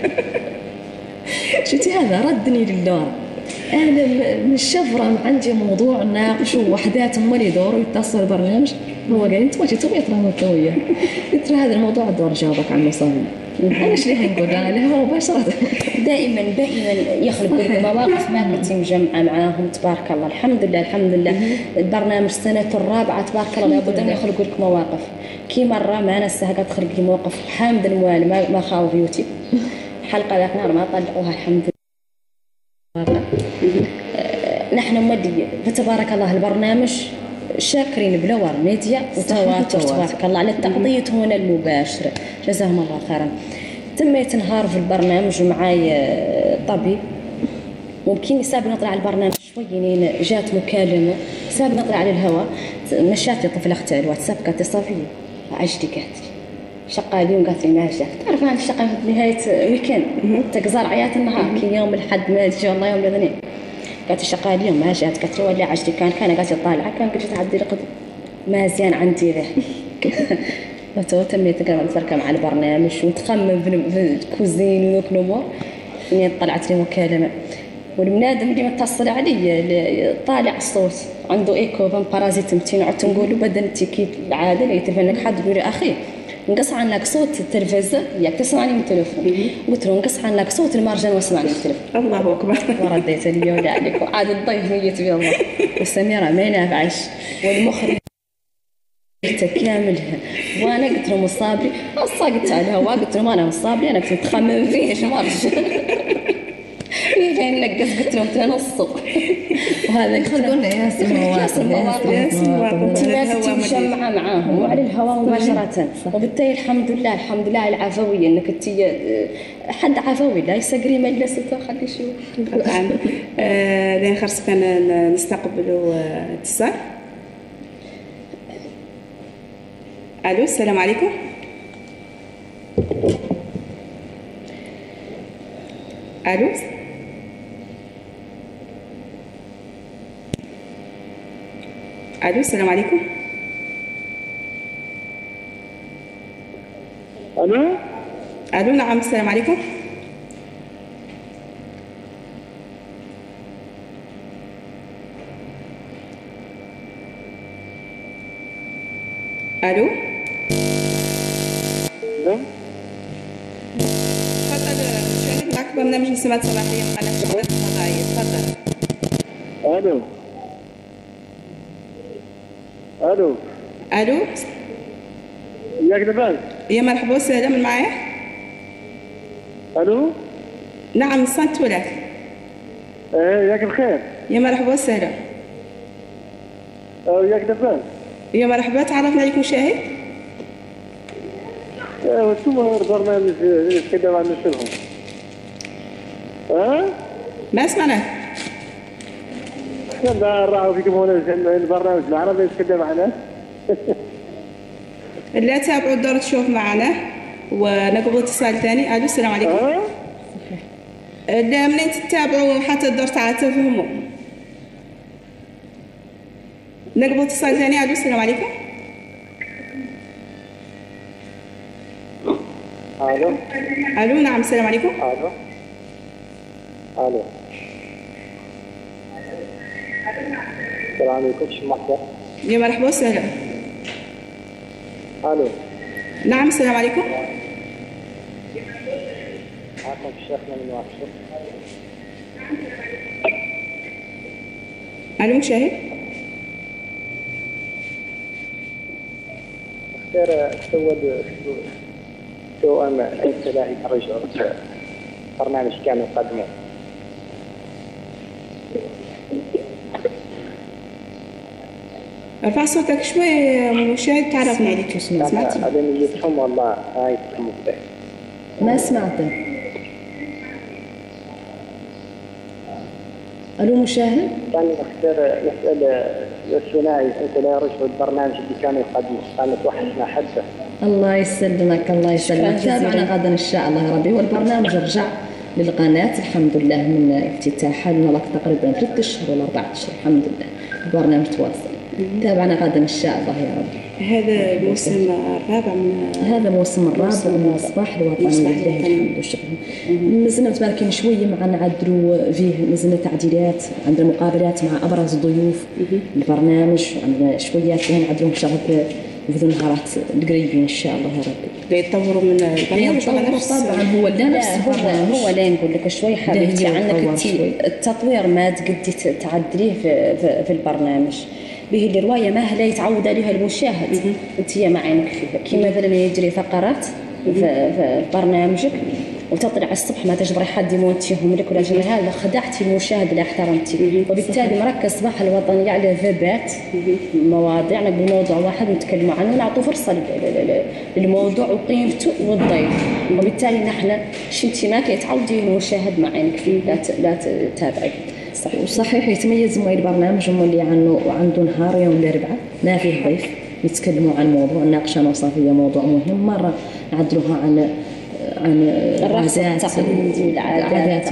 شفتي هذا ردني للدور أنا من الشفرة ما عندي موضوع ناقشه وحدات هم يدوروا يتصل البرنامج هو قال لي تواجه توميات الله متوية قلت له هذا الموضوع الدور جاوبك عنه صار أنا ايش ليه نقول أنا له مباشرة دائما دائما يخلق لكم مواقف ما كنت مجمعه معاهم تبارك الله الحمد لله الحمد لله البرنامج سنة الرابعة تبارك الله لابد ان يخلقوا لكم مواقف كي مرة ما نساها قد خلق لي موقف حامد الموالي ما, ما خاو بيوتي حلقة ذاك نهار ما طلعوها الحمد لله نحن مدي فتبارك الله البرنامج شاكرين بلور ميديا وتواتر تبارك الله على التغطية هنا المباشرة جزاهم الله خيرا تميت نهار في البرنامج ومعاي طبيب ممكن يسابق نطلع على البرنامج شويين جات مكالمة سابق نطلع على الهواء مشات لي طفلة أختي على الواتساب قالت اتصل فيا عجلي قالت لي شقة اليوم قالت لي ما جات تعرف أنا الشقة في نهاية ويكند تقزار عيات النهار كي يوم الحد ما إن شاء الله يوم الاثنين قالت الشقة اليوم ما جات قالت لي ولا عجلي كان كان قالت لي طالعة كان قلت تعدي لقد ما زين عندي ذا تو تميت كمان نتركها مع البرنامج وتخمم في الكوزين وذوك الامور اني طلعت لي مكالمه والبنادم اللي متصل علي طالع الصوت عنده ايكو فان بارازيت متين عدت نقول له بدل تيكيت العاده اللي يتلفن لك حد يقول لي اخي نقص عنك صوت التلفزه ياك تسمعني من التليفون قلت له نقص عنك صوت المرجان واسمعني من التليفون الله اكبر ورديت لي ولا عليك وعاد الضيف ميت بي الله والسميره ما ينافعش والمخرج كاملها وانا قلت له مصابري اصلا قلت على الهواء قلت له ما انا مصابري انا كنت متخمم فيه ايش مرج جاي نقص قلت له تنص وهذا قلت له قلنا ياسم ياسم مواقف ياسم مجمعه معاهم وعلى الهواء مباشره وبالتالي الحمد لله الحمد لله على العفويه انك انت حد عفوي لا يسقري مجلسته خلي شو طبعا لين خرس كان نستقبلوا اتصال. الو السلام عليكم. الو الو السلام عليكم. الو الو نعم السلام عليكم. الو تفضل شاهد معك برنامج نسمات صباحية من قناة الشباب الفضائية تفضل. الو الو الو ياك لاباس؟ يا مرحبا وسهلا من معايا؟ الو نعم صنت ولاد. ايه ياك بخير؟ يا مرحبا وسهلا. اه ياك لاباس؟ يا مرحبا تعرفنا عليك مشاهد؟ ايه شو هو البرنامج اللي تكلم عن نفسهم؟ ها؟ ما سمعناك. احسن راحوا فيكم هنا البرنامج العربي يتكلم عنه. اللي تابعوا الدور تشوف معنا ونقبل اتصال ثاني. الو السلام عليكم. ها؟ اللي منين تتابعوا حتى الدور تعال تفهموا. نقبل اتصال ثاني. الو السلام عليكم. الو الو نعم السلام عليكم. الو الو السلام عليكم. شو محضر؟ يا مرحبا وسهلا. الو نعم السلام عليكم. عفوا شيخنا من واحد. الو مشاهد. اختار سوى سوى أن التلاهي الرجل برنامج كانوا يقدموه. ارفع صوتك شوي مشاهد تعرفني عليك. سمعتي؟ هذا نيتهم والله هاي تفهموا به. ما سمعته. الو مشاهد. كان نختار نسأل الثنائي أنت لا رجل البرنامج اللي كانوا يقدموه كانت وحشنا حدث. الله يسلمك الله يسلمك. تابعنا غدا ان شاء الله يا ربي. والبرنامج رجع للقناه الحمد لله من افتتاحها لنا لك تقريبا ثلاث اشهر ولا اربع اشهر الحمد لله. البرنامج تواصل. تابعنا غدا ان شاء الله يا رب. هذا الموسم الرابع من هذا موسم الرابع من الصباح الوطني لله الحمد والشكر. نزلنا متباركين شويه مع نعدلوا فيه نزلنا تعديلات عندنا مقابلات مع ابرز ضيوف البرنامج عندنا شويات نعدلوا ان شاء الله في النهارات القريبين ان شاء الله يا ربي. يتطوروا من البرنامج طبعا هو لا لا هو هو لا نقول لك شوي حبيبتي عنك انت التطوير ما تقدي تعدليه في, في, في البرنامج به الروايه ما لا يتعود عليها المشاهد انت ما عينك فيها كي مثلا يجري فقرات في, في برنامجك وتطلع الصبح ما تجبري حد يمونتيهم لك ولا شيء هذا خدعتي المشاهد اللي احترمتي وبالتالي مركز صباح الوطني على ثبات مواضيعنا بموضوع واحد نتكلموا عنه ونعطوا فرصه للموضوع وقيمته والضيف وبالتالي نحن شنتي ما كيتعودي المشاهد مع عينك فيه لا لا تتابعي. صحيح وصحيح يتميز موي البرنامج هم اللي عنده وعنده نهار يوم الاربعاء ما فيه ضيف يتكلموا عن موضوع ناقشه انا وصافيه موضوع مهم مره نعدلوها عن عن العادات العادات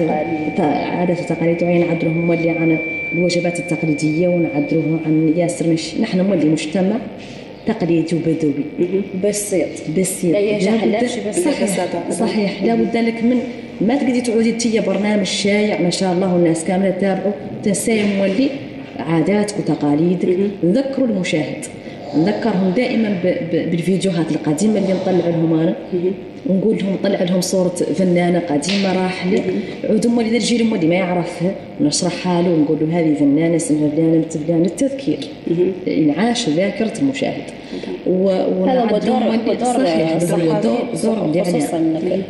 عادات وتقاليد وين نعدلوهم مولي عن الوجبات التقليديه ونعدلوها عن ياسر مش نحن مولي مجتمع تقليدي وبدوي بسيط بسيط لا يجهلش صحيح صحيح لا بد لك من ما تقدري تعودي تي برنامج شايع ما شاء الله والناس كامله تتابعوا تنساي مولي عاداتك وتقاليدك نذكروا المشاهد نذكرهم دائما بالفيديوهات القديمه اللي نطلع لهم انا ونقول لهم نطلع لهم صوره فنانه قديمه راحله عودوا مولي الجيل مولي ما يعرفها ونشرحها له ونقول له هذه فنانه اسمها فلانه بنت فلانه التذكير انعاش ذاكره المشاهد هذا هو دور دور دور دور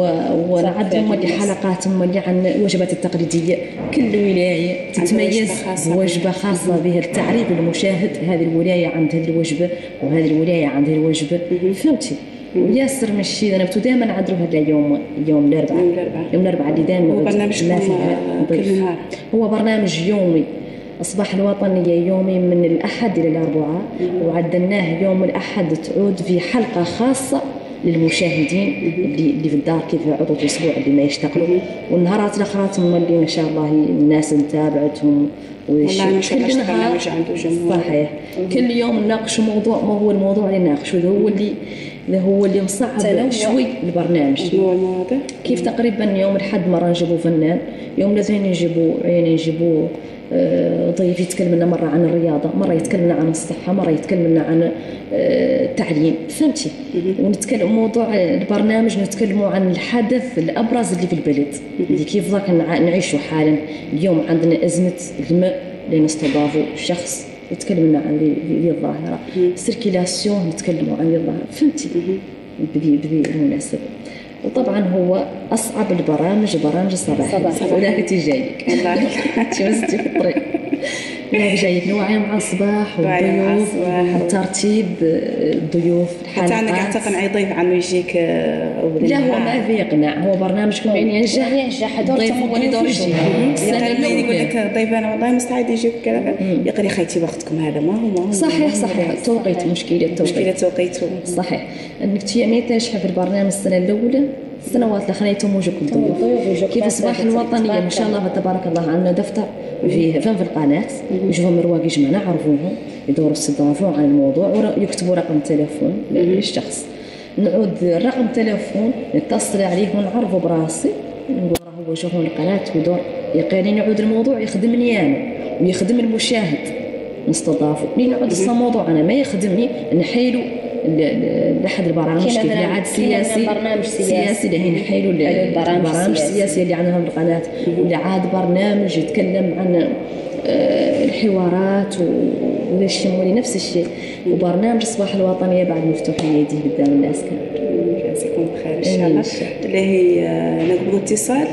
ونعدل مولي حلقات مولي عن الوجبات التقليديه كل ولايه تتميز بوجبه خاصه بها التعريف للمشاهد هذه الولايه عندها الوجبه وهذه الولايه عندها الوجبه فهمتي وياسر مشي انا دائما نعدلوا هذا اليوم يوم الاربعاء يوم الاربعاء اللي دائما هو برنامج ما فيه كل نهار هو برنامج يومي أصبح الوطني يومي من الأحد إلى الأربعاء وعدلناه يوم الأحد تعود في حلقة خاصة للمشاهدين اللي اللي في الدار كيف عطوا الأسبوع اللي ما يشتغلوا والنهارات الأخرى اللي ما شاء الله الناس متابعتهم وش كل نهار صحيح كل يوم نناقش موضوع ما هو الموضوع اللي نناقشه هذا هو اللي ده هو اللي مصعب شوي البرنامج كيف تقريبا يوم الحد مرة نجيبوا فنان يوم الاثنين نجيبوا يعني نجيبوا ضيف يتكلم لنا مرة عن الرياضة مرة يتكلم لنا عن الصحة مرة يتكلم لنا عن التعليم فهمتي ونتكلم موضوع البرنامج نتكلموا عن الحدث الأبرز اللي في البلد اللي كيف ذاك نعيشه حالا اليوم عندنا أزمة الماء اللي نستضافوا شخص يتكلم لنا عن ذي الظاهرة سيركيلاسيون نتكلموا عن ذي الظاهرة فهمتي بذي بذي المناسبة وطبعا هو أصعب البرامج برامج الصباح وذاك تجايك والله شو في الطريق لا جايك نوعي مع الصباح والضيوف وترتيب الضيوف حتى انك تقنعي ضيف عنه يجيك اول لا هو ما في يقنع هو برنامجكم يعني ينجح ينجح الضيف هو اللي يدور يجي يقول لك ضيف انا والله مستعد يجيك كذا يقول لي خيتي وقتكم هذا ما هو ما هو صحيح صحيح التوقيت مشكله التوقيت مشكله توقيت صحيح انك تعملي تنجحي في البرنامج السنه الاولى السنوات الاخرى توجكم ضيوف كيف الصباح الوطنيه ما شاء الله فتبارك الله عندنا دفتر فيه فين في القناه يجوا من رواق يجمعنا نعرفوهم يدوروا يستضافوا عن الموضوع ويكتبوا رقم تليفون للشخص نعود رقم تليفون نتصل عليه ونعرفه براسي نقول راه هو شوفوا القناه ودور يقيني نعود الموضوع يخدمني انا ويخدم المشاهد نستضافه لين نعود الصا موضوع انا ما يخدمني نحيلو لأحد البرامج اللي عاد سياسي برنامج سياسي اللي نحيلو البرامج السياسية اللي عندنا في القناة واللي عاد برنامج يتكلم عن الحوارات ولا الشمولي نفس الشيء وبرنامج الصباح الوطنية بعد مفتوحين يديه قدام الناس كامل يجازيكم بخير إن شاء الله اللي هي نقبل اتصال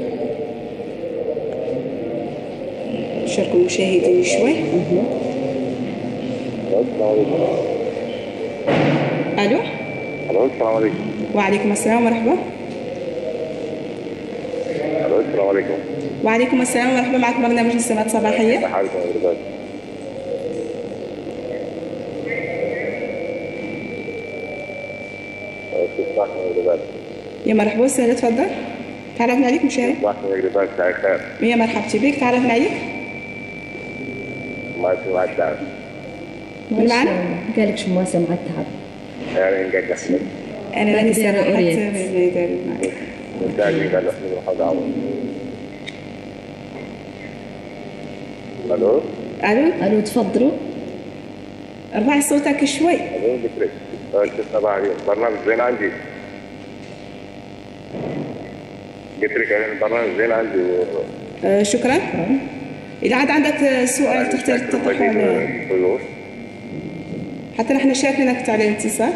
نشاركوا المشاهدين شوي الو الو السلام عليكم. وعليكم السلام مرحبا. الو السلام عليكم. وعليكم السلام مرحبا معك برنامج السماعات الصباحيه. كيف حالكم يا ولاد؟ كيف صباحكم يا ولاد؟ يا مرحبا وسهلا تفضل. تعرفنا عليك مشاهد؟ صباحكم يا ولاد مساء الخير. يا مرحبتي بك تعرفنا عليك؟ ما اسمع التعب. من معنا؟ قال لك شو ما سمع التعب. يعني نقعد نحمل. انا لا بدي أنا أريد. نتاجي قال نحمل وحد عوض. الو؟ الو الو تفضلوا. ارفع صوتك شوي. الو بكري. قلت الصباح اليوم برنامج زين عندي. قلت لك يعني البرنامج زين عندي و... آه شكرا. إذا عاد عندك سؤال تختار تطرحه حتى نحن شاكرينك على الاتصال.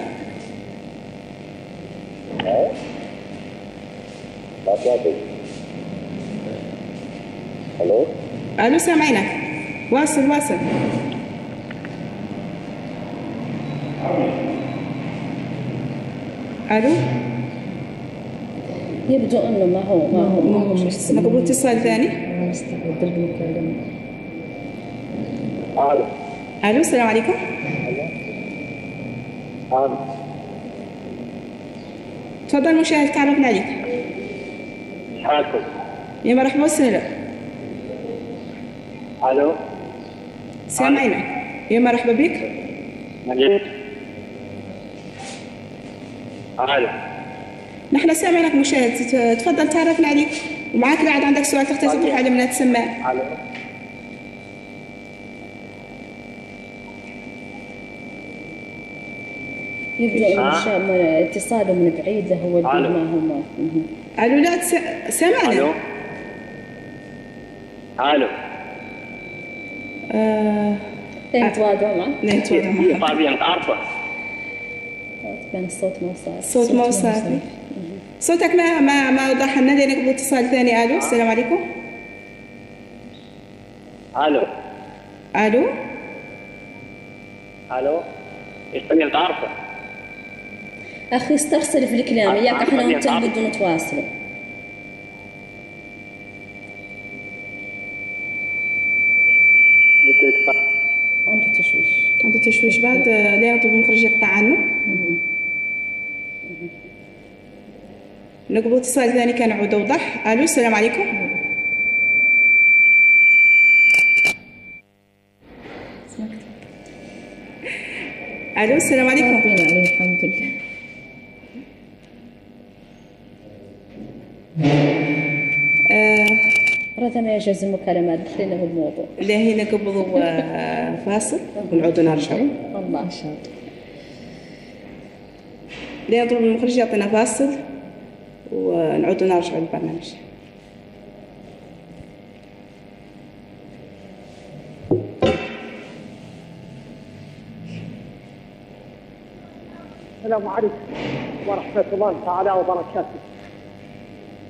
الو الو سامعينك واصل واصل. الو يبدو انه ما هو ما هو ما هو نقبل اتصال ثاني. نستعد بالمكالمة. الو الو السلام عليكم. الو تفضل مشاهد تعرفنا عليك. حالكم؟ يا مرحبا وسهلا. الو سامعينك. يا مرحبا بك. مجيد. الو نحن سامعينك مشاهد تفضل تعرفنا عليك ومعك بعد عندك سؤال تختار تطرح على من تسمع. الو يبدو انه اتصاله من بعيد هو اللي ما هو ما الو لا سامعنا. الو الو آه لين تواضعوا معه لين تواضعوا معه. طابيا عارفه كان الصوت ما وصل. الصوت ما وصل. صوتك ما ما ما وضح لنا لين نقبل اتصال ثاني. الو السلام عليكم. الو الو الو ايش عارفه؟ اخي استرسل في الكلام ياك احنا وانت نبدو نتواصلوا. عنده تشويش عنده تشويش بعد لين نطلب المخرج يقطع عنه. نقبل اتصال ثاني كان عود اوضح. الو السلام عليكم. الو السلام عليكم. ربنا عليه الحمد لله. آه راه ما يجوز المكالمات دخلنا في الموضوع. لا هي نقبضوا آه فاصل ونعودوا نرجعوا. الله ان شاء الله. لين نطلب المخرج يعطينا فاصل ونعودوا نرجعوا للبرنامج. السلام عليكم ورحمة الله تعالى وبركاته.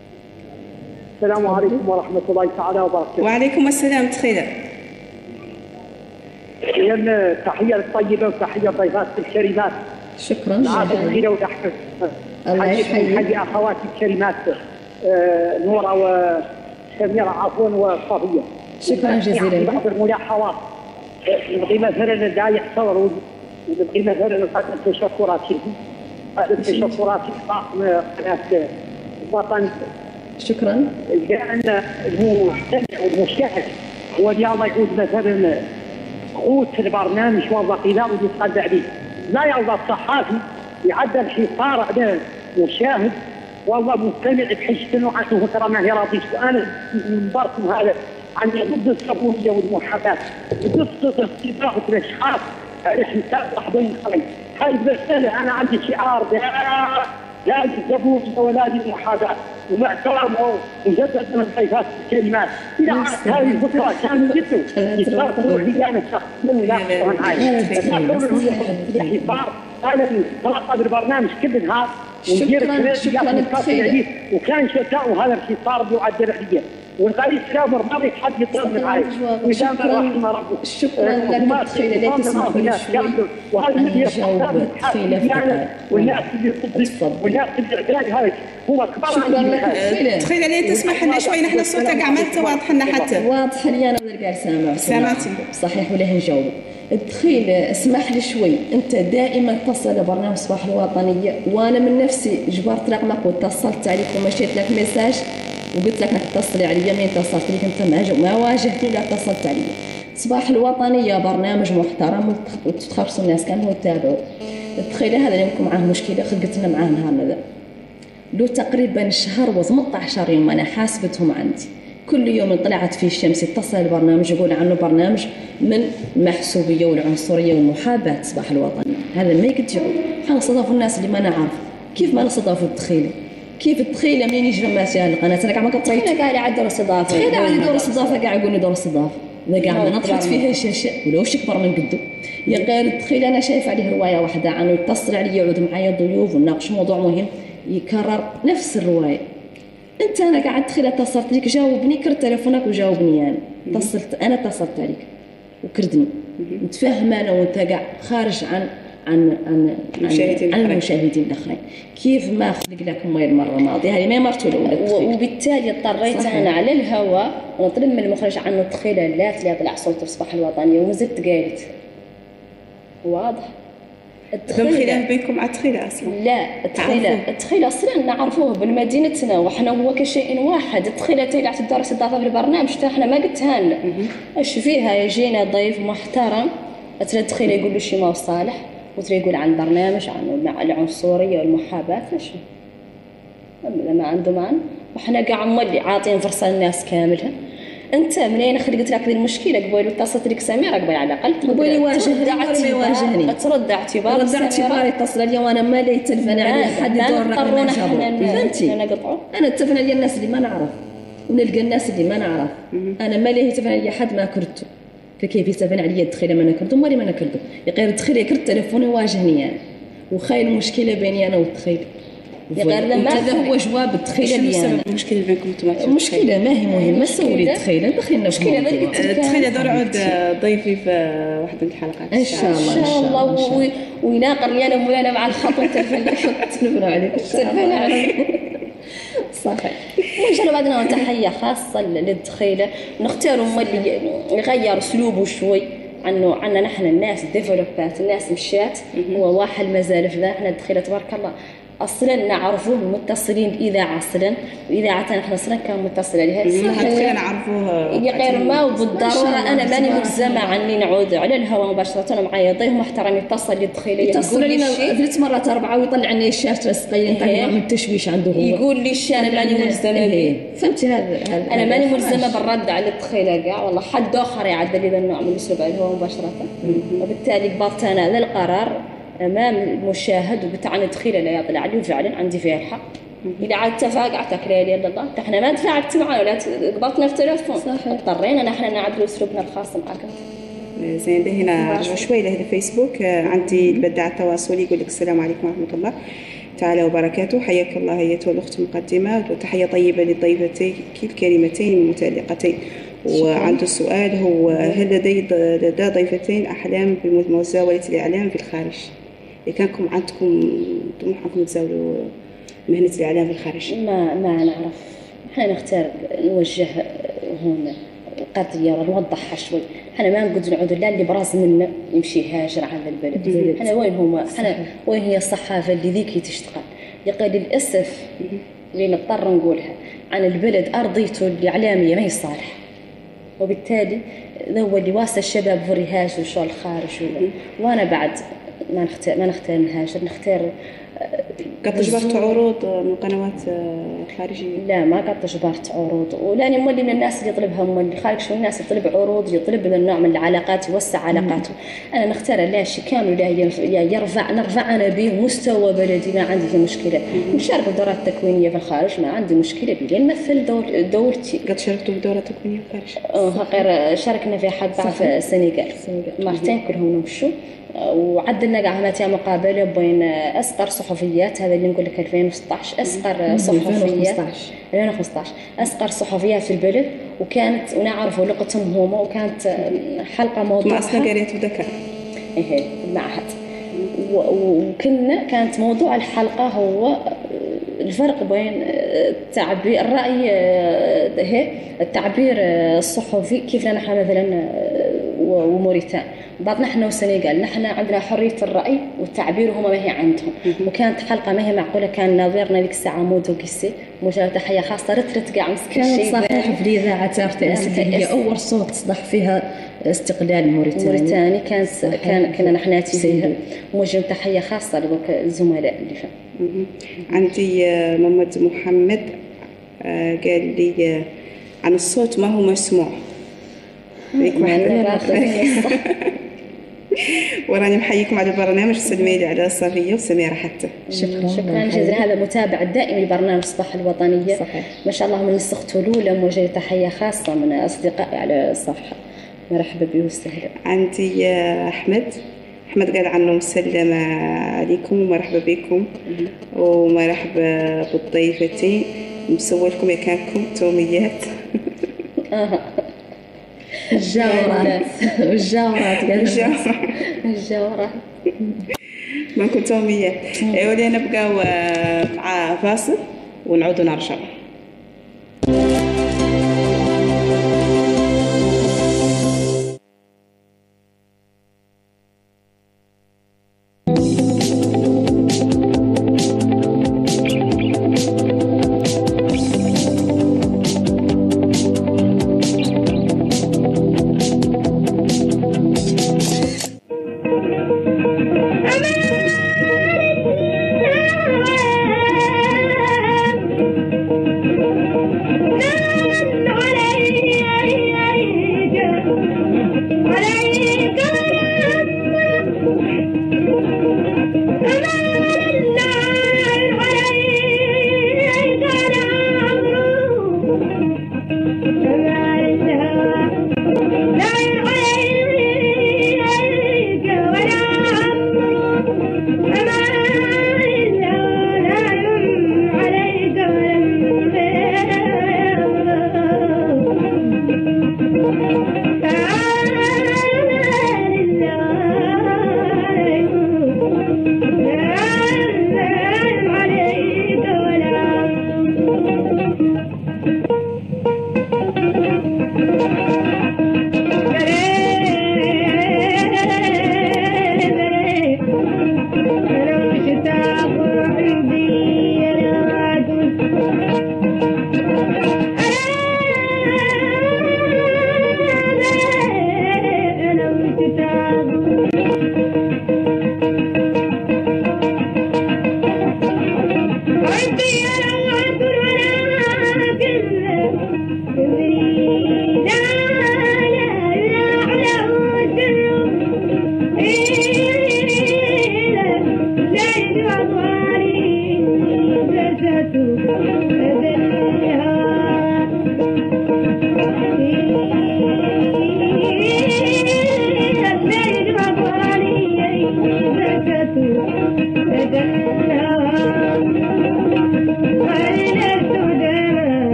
السلام عليكم ورحمة الله تعالى وبركاته. وعليكم السلام تخيل. تحية الطيبة وتحية ضيفات الكريمات. شكرا. العاصمة الخيرة ودحكة. الله يحييك. حي أخواتي الكريمات نورة وسميرة عفوا وصفية. شكرا جزيلا. بعض الملاحظات نبغي مثلا دا يحصل ونبغي مثلا نقدم تشكراتي التشكرات لطاقم قناة الوطن. شكرا. لأن المستمع والمشاهد هو اللي الله يقول مثلا قوت البرنامج والله واللي يتقدع به. لا يرضى الصحافي يعدل حصار على المشاهد والله مستمع بحيث انه عنده ترى ما هي راضي. وانا منبركم هذا عن ضد الصبوريه والمحاباه ضد استضافه الاشخاص على حساب واحدين خلي. هاي المساله انا عندي شعار لا للصبوريه ولا للمحاباه ومع احترام مجدد من الضيفات الكلمات. الى هذه الفكره كانوا جدوا يصرفوا انا شخصيا لا الحوار انا تلقى بالبرنامج كل نهار شكرا شكرا التخيل. وكان شتاء وهذا الحصار بيعدل عليه والغالي السلام ربما حد يطلب معي. شكرا شكرا لك التخيل اللي تسمح لي شوي وهذا أن يجاوب تخيله في دقائق. والناس اللي تطلب والناس اللي اعتراض هذا هو كبار. شكرا لك التخيل. تخيل اللي تسمح لنا شوي نحن صوتك عملت واضح لنا حتى واضح لي انا ونرجع سامع سامعتي صحيح ولا نجاوب. التخيل اسمح لي شوي انت دائما تصل لبرنامج صباح الوطنيه وانا من نفسي جبرت رقمك واتصلت عليك ومشيت لك ميساج وقلت لك انك تتصلي علي. مين اتصلت لك انت ما واجهتني ولا اتصلت علي. صباح الوطنيه برنامج محترم وتتخرصوا الناس كانوا يتابعوا. التخيل هذا اللي يمكن معاه مشكله خلقت لنا معاه نهار هذا له تقريبا شهر وثمانية عشر يوم انا حاسبتهم عندي. كل يوم طلعت فيه الشمس يتصل البرنامج يقول عنه برنامج من المحسوبيه والعنصريه والمحاباه. صباح الوطنيه هذا ما يقد يعود. حنصادفوا الناس اللي ما نعرف كيف ما نصادفوا التخيله. كيف التخيله منين يجي ماشي على القناه انا كاع ما قطعت. انا قاعد على دور استضافه. تخيل على دور استضافه قاعد يقول لي دور استضافه. ذا قاعد نطحت فيها الشاشه ولو شكبر من قده. يا غير التخيل انا شايف عليه روايه واحده عنه يتصل علي يعود معايا ضيوف ونناقش موضوع مهم يكرر نفس الروايه. انت انا قاعد تخيل اتصلت لك جاوبني كرت تليفونك وجاوبني يعني اتصلت انا اتصلت عليك وكردني متفاهم انا وانت قاعد خارج عن عن عن المشاهدين عن المشاهدين الاخرين. كيف ما خلق لكم المره الماضيه هذه ما مرته الاولى. وبالتالي اضطريت انا على الهواء ونطلب من المخرج عنه التخيلات اللي طلع صوته في صباح الوطنيه وزدت قالت واضح. التخيلة بينكم على التخيلة أصلا؟ لا التخيلة التخيلة أصلا نعرفوه بالمدينتنا وحنا هو كشيء واحد. التخيلة تيلع تدار استضافة في البرنامج احنا ما قلتها لنا. ايش فيها يجينا ضيف محترم أترى التخيلة يقول له شي ما صالح وترى يقول عن البرنامج عن العنصرية والمحاباة ليش ما عنده معنى. وحنا قاع مولي عاطين فرصة للناس كاملها. انت منين خلقت لك ذي المشكله قبل اتصلت لك سميره قبل على الاقل قبل يواجهني ولا ما يواجهني ترد اعتبار رد اعتبار يتصل لي وانا ما لي تلفن علي حد يدور رقم فهمتي. انا قطعوا انا اتفق على الناس اللي ما نعرف ونلقى الناس اللي ما نعرف. انا ما لي يتفق علي حد ما كرته فكيف يتفق علي الدخيله ما نكرته مالي ما نكرته غير الدخيله يكرت تليفوني يواجهني يعني وخايل المشكله بيني انا والدخيل. هذا هو جواب التخيله اللي انا المشكله بينكم انتم. المشكله ما هي مهمه سولي التخيله دخلنا في الموضوع. التخيله دور عود ضيفي في واحده من الحلقات ان شاء الله ان شاء الله ويناقر لي انا مولانا مع الخط والتلفون تلفون عليك تلفون عليك صحيح. وان شاء الله بعدنا تحيه خاصه للتخيله نختاروا اللي يغير اسلوبه شوي عنه عنا نحن الناس ديفلوبات الناس مشات هو واحد مازال في ذا احنا التخيله تبارك الله اصلا نعرفوه متصلين باذاعه اصلا واذاعتنا احنا اصلا كان متصل عليها صحيح نعرفوه غير ما وبالضروره انا ماني ملزمه عني نعود على الهواء مباشره. انا معايا ضيف محترم يتصل لي الدخيل يتصل لي ثلاث مرات اربعه ويطلع لي الشاشه الثقيله نتاع من التشويش عنده هو يقول لي الشيء انا ماني ملزمه به. فهمتي هذا انا ماني ملزمه بالرد على الدخيله كاع والله حد اخر يعدل اذا النوع من الاسلوب على الهواء مباشره. وبالتالي قبلت انا هذا القرار امام المشاهد وبتاع ندخيله لا يطلع عليه وفعلا عندي فيها الحق. اذا عاد تفاقعت تاكلي لي الله احنا ما تفاعلت معنا ولا قبضتنا في التليفون اضطرينا نحن نعدل اسلوبنا الخاص معك. زين هنا نرجع شوي لهذا فيسبوك. عندي البداع التواصلي يقول لك السلام عليكم ورحمه الله تعالى وبركاته. حياك الله ايتها الاخت المقدمه وتحيه طيبه للضيفتين الكريمتين المتالقتين وعنده سؤال هو هل لدي لدى ضيفتين أحلام بمزاولة الإعلام في الخارج؟ إذا كانكم عندكم طموح أنكم تزاولوا مهنة الإعلام في الخارج؟ ما ما نعرف، احنا نختار نوجه هنا القضية ونوضحها شوي. احنا ما نقعد نعود لا اللي براس منا يمشي هاجر على البلد. احنا وين هما احنا وين هي الصحافة اللي ذيك تشتغل؟ لقد للأسف اللي نضطر نقولها عن البلد أرضيته الإعلامية ما هي صالحة، وبالتالي ذا هو اللي واسع الشباب في الرهاج وشو الخارج ولا. وانا بعد ما نختار ما نختار نهاجر، نختار. قد تجبرت عروض من قنوات خارجية؟ لا ما قد تجبرت عروض، ولاني مولي من الناس اللي يطلبها، مولي خارج شو الناس يطلب عروض، يطلب من النوع من العلاقات، يوسع علاقاته. انا نختار لا شيء كامل لا يرفع نرفع انا به مستوى بلدي، ما عندي مشكله. نشارك بدورات تكوينيه في الخارج ما عندي مشكله بي، نمثل دور دورتي. قد شاركتوا بدورات تكوينيه في الخارج؟ اه غير شاركنا في حد بعد في السنغال مرتين كلهم نمشوا، وعدلنا قاعمتها مقابله بين اصغر صحفيات، هذا اللي نقول لك ألفين وستة عشر اصغر صحفيات ألفين وخمسة عشر اصغر صحفيات في البلد، وكانت ونعرفوا لقتهم هما، وكانت حلقه موضوعها اصلا قريت ذكاء ايه المعهد، وكنا كانت موضوع الحلقه هو الفرق بين التعبير الرأي هي التعبير الصحفي كيف لنا نحن مثلا وموريتان بعض نحن والسنغال، نحن عندنا حرية الرأي والتعبير وهم ما هي عندهم. وكانت حلقة ما هي معقولة، كان ناظرنا ذيك الساعة مودو قسي، مجرد تحية خاصة رترت قاع مسك الشيء. كانت صحيح في الإذاعة تاعتي هي أول صوت صدح فيها استقلال موريتاني. موريتاني كان كان كنا نحن فيها، مجرد تحية خاصة لذوك الزملاء اللي فهم. عندي محمد محمد قال لي عن الصوت ما هو مسموع. وراني محييكم على البرنامج، سلمي لي على صفية وسميرة حتى. شكرا شكرا جزيلا. هذا متابع دائم لبرنامج صباح الوطنية. صحيح. ما شاء الله من نسختوا الأولى، موجهة تحية خاصة من أصدقائي على الصفحة، مرحبا به وسهلا. عندي أحمد أحمد قال عنه مسلمة عليكم ومرحبا بكم ومرحبا بالضيفتين، مسولكم يا كانكم توميات. الجاورات والجاورات قال الجاورات ما كنت توميات. ولي نبقاو مع فاصل ونعود نرجع. لا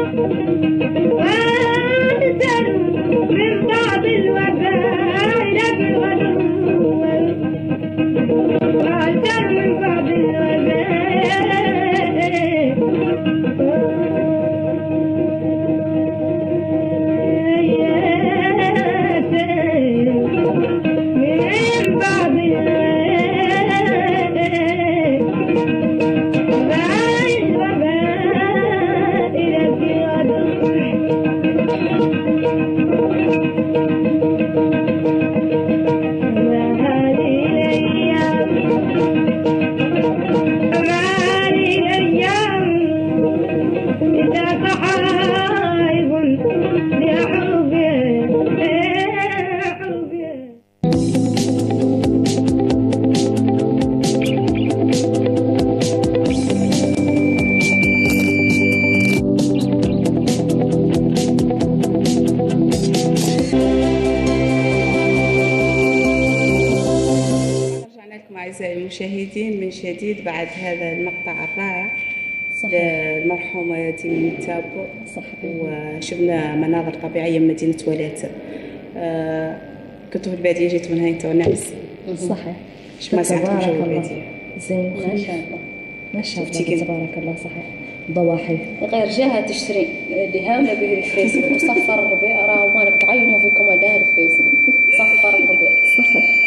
أعزائي المشاهدين من جديد بعد هذا المقطع الرائع للمرحومة ديما تابو. وشفنا مناظر طبيعية من مدينة ولاتة. آه كنتوا في البادية، جيتوا من هاي تو نعس. صحيح. شو ما ساعتكم جو البادية؟ زين ما شاء الله ما شاء الله تبارك الله. صحيح. ضواحي غير جهة تشتري اللي هاملة به الفيسبوك وصفر الربيع راه ما بتعينوا في كومنتات الفيسبوك صفر الربيع. صحيح.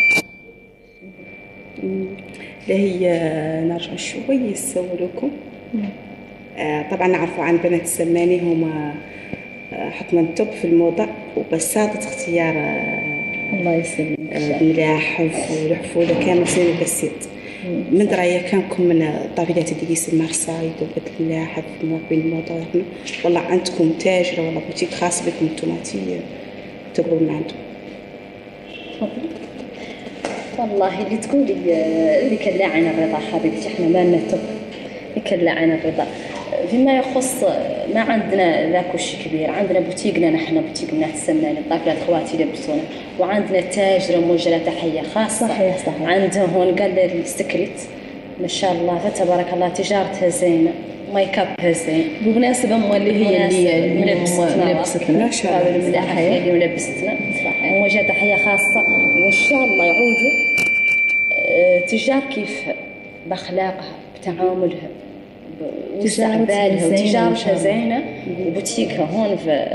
اللي هي نرجع شوي نسولكم. آه طبعا نعرفوا عن بنات السماني هما آه حكما التوب في الموضة وبساطة اختيار آه الله يسلمك آه الملاحف والحفوظة كامل سنين بسيط. من دراية كانكم من طابلات الدقيس المرسايد وبدل الملاحف وموقبين الموضة، والله عندكم تاجرة والله بوتيك خاص بكم انتم تقولوا من عندكم. والله اللي تقولي اللي كلا عن الرضا حبيبتي، احنا ما لنا توب كلا عن الرضا. فيما يخص ما عندنا ذاك وش كبير، عندنا بوتيقنا نحن بوتيقنا السماني طافلات خواتي يلبسونا، وعندنا تاجرة موجهة تحية خاصة. صحيح صحيح. عندهم هون جاليري سكريت ما شاء الله فتبارك الله، تجارتها زينة، مايك ابها زين. بالمناسبة أم اللي هي اللي ملبستنا ملبستنا ما شاء الله الملاحة هي اللي ملبستنا موجهة تحية خاصة، وإن شاء الله يعودوا تجار كيف بأخلاقها بتعاملها واستقبالها وتجارتها زينة. وبوتيكها هون في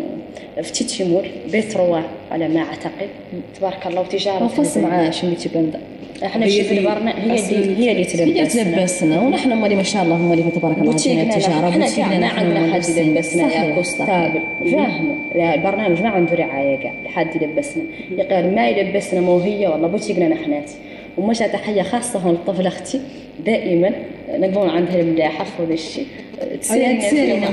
في تيتي مول بيت رواه على ما أعتقد تبارك الله، وتجارتها وفص مع شميتي بندا. احنا شوف البرنامج هي اللي هي اللي تلبسنا هي تلبسنا ونحن مالي ما شاء الله هم اللي تبارك الله فينا التجاره. بوتيكنا ما عندنا حد يلبسنا يا كوستابل فاهمه. البرنامج ما عنده رعايه كاع لحد يلبسنا، يقال ما يلبسنا مو هي والله بوتيكنا نحنات. ومشى تحيه خاصه هون الطفل اختي دائما نقول عندها الملاحف وهذا الشيء تسالينا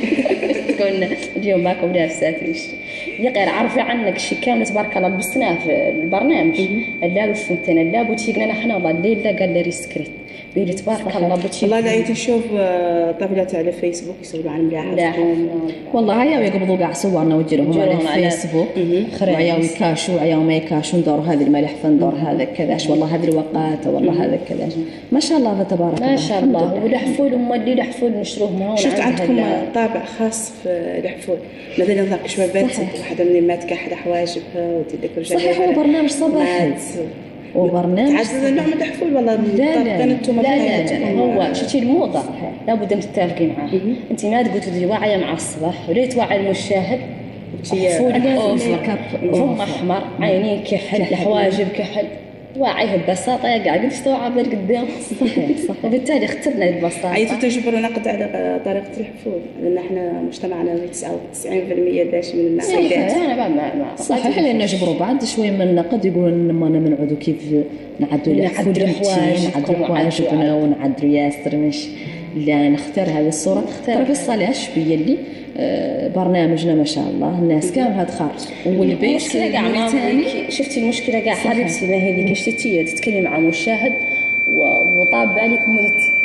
قلنا اليوم معكم لابسات الشيء يقال عارفه عنك شيء كامل تبارك الله لبسناه في البرنامج. لا الفنتين لا بوتيقنا نحن والله الليل لا قال لي ريسكريت بيلي تبارك الله بوتيق. والله دعيت نشوف طفلات على فيسبوك يسولوا عن الملاحف. والله هيا يقبضوا كاع صورنا وجرهم على فيسبوك وعياو يكاشوا وعياو ما يكاشوا ندور هذه الملح ندور هذا كذاش والله هذه الوقات والله هذا كذاش ما شاء الله تبارك الله ما شاء الله. والحفول هم اللي الحفول نشروهم هون. شفت عندكم طابع خاص في الحفول مثلا ذاك شبابات واحدة من ما تكحل حواجبها وتذكر جميل. صحيح هو برنامج صباحي وبرنامج تعزز النوع من الحفول والله. لا لا لا, لا, لا هو شتي الموضة لابد ان تتفقي معاه. انت ما تقول تدري واعيه مع الصباح وليه توعي المشاهد. حفول اوفر فم احمر عينين كحل الحواجب كحل واعيه ببساطه قاعد تستوعب قدام. صحيح صح. وبالتالي اخترنا البساطه. عيتوا تجبروا نقد على طريقه الحفول لان احنا مجتمعنا تسعة وتسعين بالمئة داش من الناس. صحيح انا بعد ما صحيح اللي نجبروا بعد شوي من النقد يقولون ما نعودوا كيف نعدوا نعدوا نعدوا حواجبنا ونعدوا ياسر مش اللي نختار هذه الصوره. ترى في الصالة الشبيه اللي برنامجنا ما شاء الله الناس كاملها تخرج والبيت كاع شفتي المشكله كاع حبيبتي ما هذيك شتي تتكلم مع مشاهد وطاب عليك مدة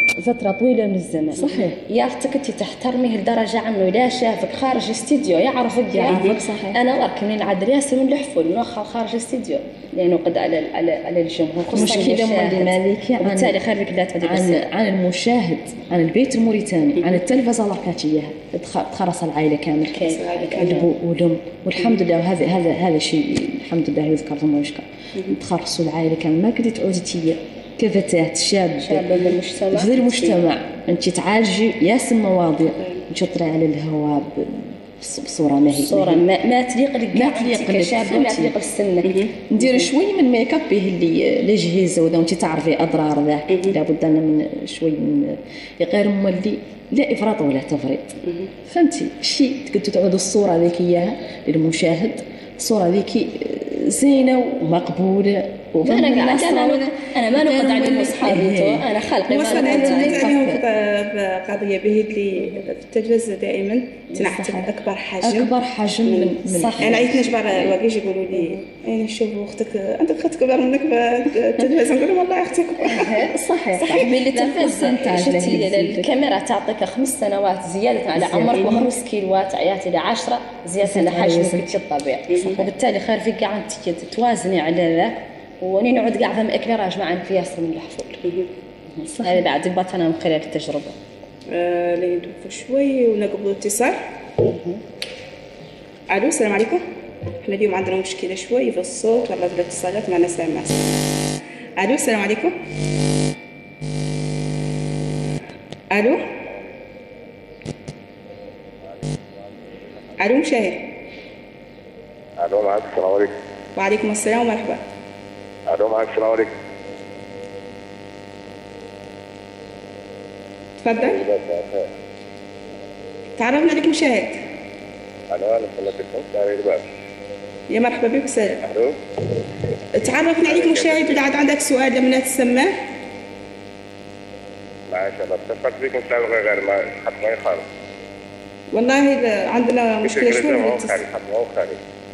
فترة طويلة من الزمن. صحيح. يارتك انت تحترميه لدرجة عنه إذا شافك خارج الاستديو يعرفك يعرفك صحيح. أنا ورك منين عاد ياسر من الحفل نوخر خارج الاستديو لأنه قد على على على الجمهور مشكلة مولي وبالتالي خير لا تعدي عن عن المشاهد، عن البيت الموريتاني، عن التلفزة اللاركاتية تخرص العائلة كامل الأب والأم، والحمد لله هذا هذا هذا شيء الحمد لله يذكر ثم يشكر. تخرصوا العائلة كامل ما قدرت تعودي تيا كفتاة شابة شابة بالمجتمع في المجتمع أنت تعالجي ياسم مواضيع تطلعي على الهواء بصورة ما هي صورة ما, ما تليق لك ما تليق لك كشابة ما تليق لسنك. ندير شوي من ميك اب اللي لجهيزه وذا وانت تعرفي اضرار ذاك لابد لنا من شوي من غير مولي لا افراط ولا تفريط. فهمتي شيء قلت تعود الصورة ذيك اياها للمشاهد الصورة ذيك زينة ومقبولة. أنا قاعد أنا أنا ما نقعد عليهم أصحابي أنا خلقي. وصلنا عليهم في قضية به اللي في التلفزة دائما تنعت أكبر حجم أكبر حجم من من صح. أنا عيت نجبر الواقيش يقولوا لي أنا نشوف أختك أنت أخت كبر منك في التلفزة نقول لهم والله أختك صحيح صحيح من التلفزة شتي الكاميرا تعطيك خمس سنوات زيادة على عمرك وخمس كيلوات عياتي لعشرة زيادة على حجمك الطبيعي وبالتالي خير فيك قاعد توازني على ذاك وني نقعد قاعدة مأكلة راجمة عن في ياسر من الحفل. هذا بعد بطنا من خلال التجربة. آه لين شوي ونقبل اتصال. ألو السلام عليكم. إحنا اليوم عندنا مشكلة شوي في الصوت ولا في الاتصالات معنا سامع. ألو السلام عليكم. ألو. ألو مشاهد. ألو معك السلام عليكم. وعليكم السلام ومرحبا. ألو معك السلام عليكم. تفضل. تعرفنا عليك مشاهد. ألو أنا فلتكم ساري الباب. يا مرحبا بك سالم. ألو. تعرفنا عليك مشاهد ولا عاد عندك سؤال لمن تسماه؟ ما شاء الله اتصلت بكم سابقا غير ما حد ما يخالف. والله إذا عندنا مشكلة شوي في الاتصال. حد ما هو خالي.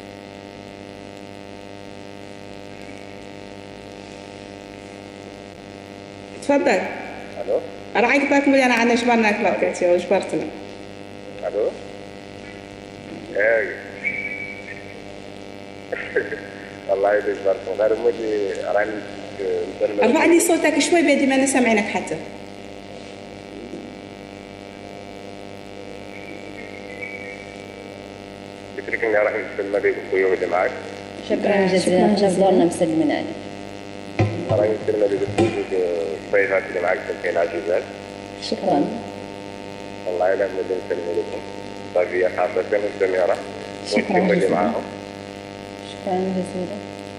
تفضل. ألو. راعيك باك ملي أنا عنا جبرناك باك يا جبرتنا. ألو. إيه. والله إذا جبرتنا غير مودي راني. ارفع لي صوتك شوي بيدي ما نسمعينك حتى. فكرك إني راح نسلم عليك الضيوف اللي معك. شكرا جزيلا نفضلنا مسلمين عليك. راح نسلم عليك الضيفات اللي معك سلكين عزيزات. شكرا. والله لا نبي نسلم عليكم. طبيعي خاصة السميرة. شكرا اللي معاهم. شكرا جزيلا.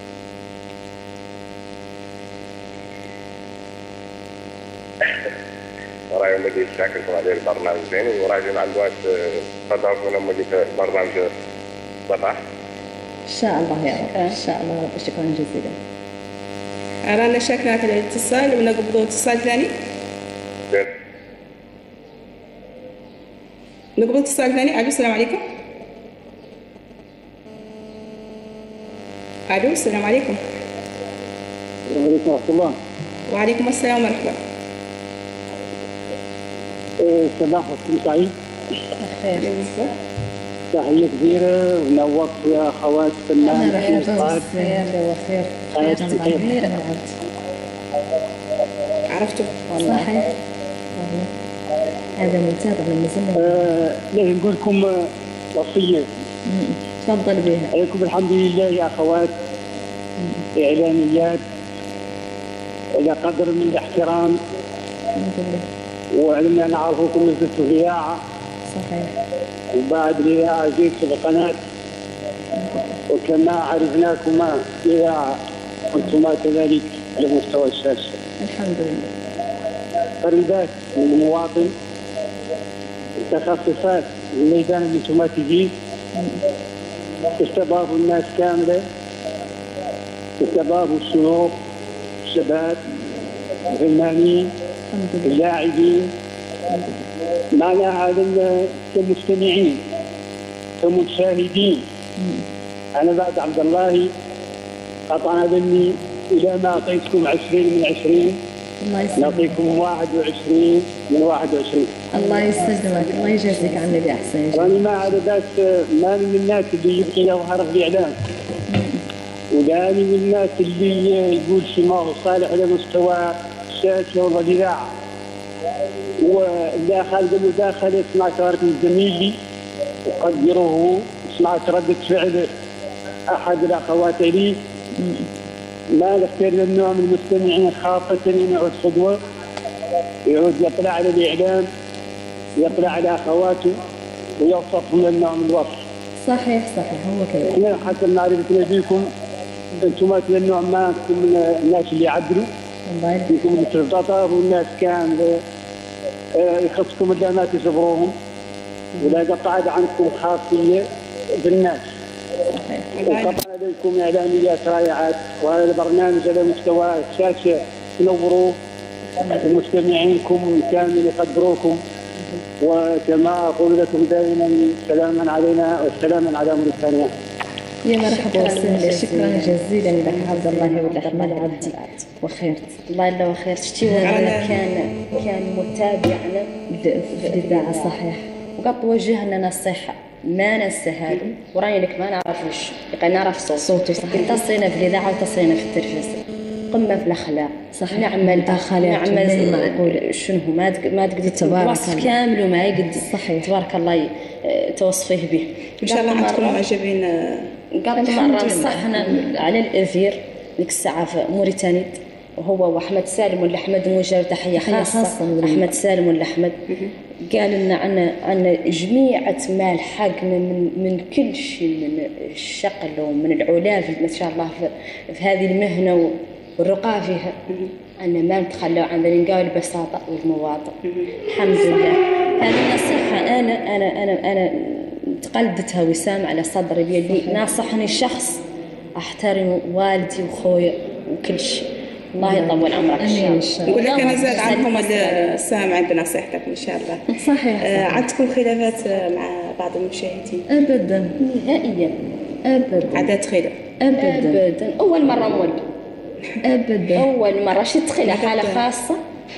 وراي مدي شاكركم على البرنامج زين وراي مع الوقت تضافون مدي برنامج صباح. إن شاء الله يا رب. إن شاء الله رب. شكرا جزيلا. أرانا شكرا على الاتصال ونقبض اتصال ثاني. نقبض اتصال ثاني. ألو السلام عليكم. ألو السلام عليكم. وعليكم ورحمة الله. وعليكم السلام ومرحبا. صباحكم سعيد. خير. تحية كبيرة ونورت يا أخوات فنان خير خير حياتي خير. عرفتوا؟ صحيح. هذا متابع من زمان. آه لازم نقول لكم وصية. تفضل بها. عليكم الحمد لله يا أخوات إعلاميات إلى قدر من الاحترام. الحمد لله. وعلمنا نعرفكم مثل الإذاعة. صحيح. وبعد الإذاعة جيت في القناة وكما عرفناكما الإذاعة كنتما كذلك على مستوى الشاشة. الحمد لله. قريبات من المواطن متخصصات في الميدان اللي انتم تجي تستضافوا الناس كاملة تستضافوا الشيوخ الشباب الفنانين اللاعبين معنا هذا كمستمعين كمشاهدين. أنا بعد عبد الله قطعنا ذني إلى ما أعطيتكم عشرين من عشرين الله يسلمك. نعطيكم واحد وعشرين من واحد وعشرين. الله يسلمك، الله يجازيك عن النبي أحسن يا راني ما على ذاك ما من الناس اللي يبقي له حرف الإعلام، ولاني من الناس اللي يقول شي ما هو صالح على مستوى الشاشة والإذاعة، واللي خالد المداخلة سمعت من زميلي وقدروه، سمعت ردة فعل أحد الأخوات لي. ما نختار النوع من المستمعين خاصة إنه يعود قدوة، يعود يطلع على الإعلام، يطلع على أخواته ويوصفهم للنوع من الوصف. صحيح صحيح هو كذا. احنا حسب معرفتنا فيكم انتم مثل النوع ما انتم من الناس اللي يعدلوا، الله يسلمك. فيكم مثل القطر والناس كامله يخصكم الا ما تجبروهم، ولا قطعت عنكم خاصيه بالناس. وطبعا لديكم اعلاميات رائعات، وهذا البرنامج على مستوى الشاشه تنوروه، ومستمعينكم كامل يقدروكم، وكما اقول لكم دائما سلاما علينا وسلاما على موريتانيا. يا مرحبا وسهلا، شكرا جزيلا لك عبد الله والرحمن العبدي وخيرت. الله يلا وخير. شتي كان كان متابعنا في الإذاعة صحيح، وقد وجهنا نصيحة ما ننساها، وراني لك ما نعرفوش، يبقى نعرف صوت صوته صحيح. اتصينا في الإذاعة واتصينا في التلفزيون، قمة في الأخلاق صحيح. نعمل أخلاق نعمل معقول. شنو ما تق- ما تقدر تبارك توصف الله. كامل وما يقدر. صحيح. تبارك الله ي- توصفيه به. ان شاء الله قبل عندكم مرة- معجبين. قبل الحمد مرة لله. نصحنا على الأثير ديك الساعة في موريتاني، وهو وأحمد سالم ولا أحمد موجه تحية تحية خاصة. خاصة من أحمد سالم ولا أحمد قال لنا عنا عنا جميع مال حق من من كل شيء، من الشقل ومن العلاف ما شاء الله في, في هذه المهنة والرقى فيها، أن ما نتخلوا عن نلقاو البساطة والمواطن. الحمد لله. هذه النصيحة أنا أنا أنا أنا تقلدتها وسام على صدري بيدي. ناصحني شخص أحترم والدي وخويا وكل شيء. الله يطول عمرك إن شاء إن الله. شاء الله. نقول لك انا زاد والله عنكم يسلمك. السام عند نصيحتك ان شاء الله. صحيح آه، صحيح. عندكم خلافات آه، مع بعض المشاهدين؟ أبدا نهائيا أبدا عادات خلاف؟ أبدا أبدا. أول مرة مول أبدا. أول مرة شي تدخلها حالة خاصة،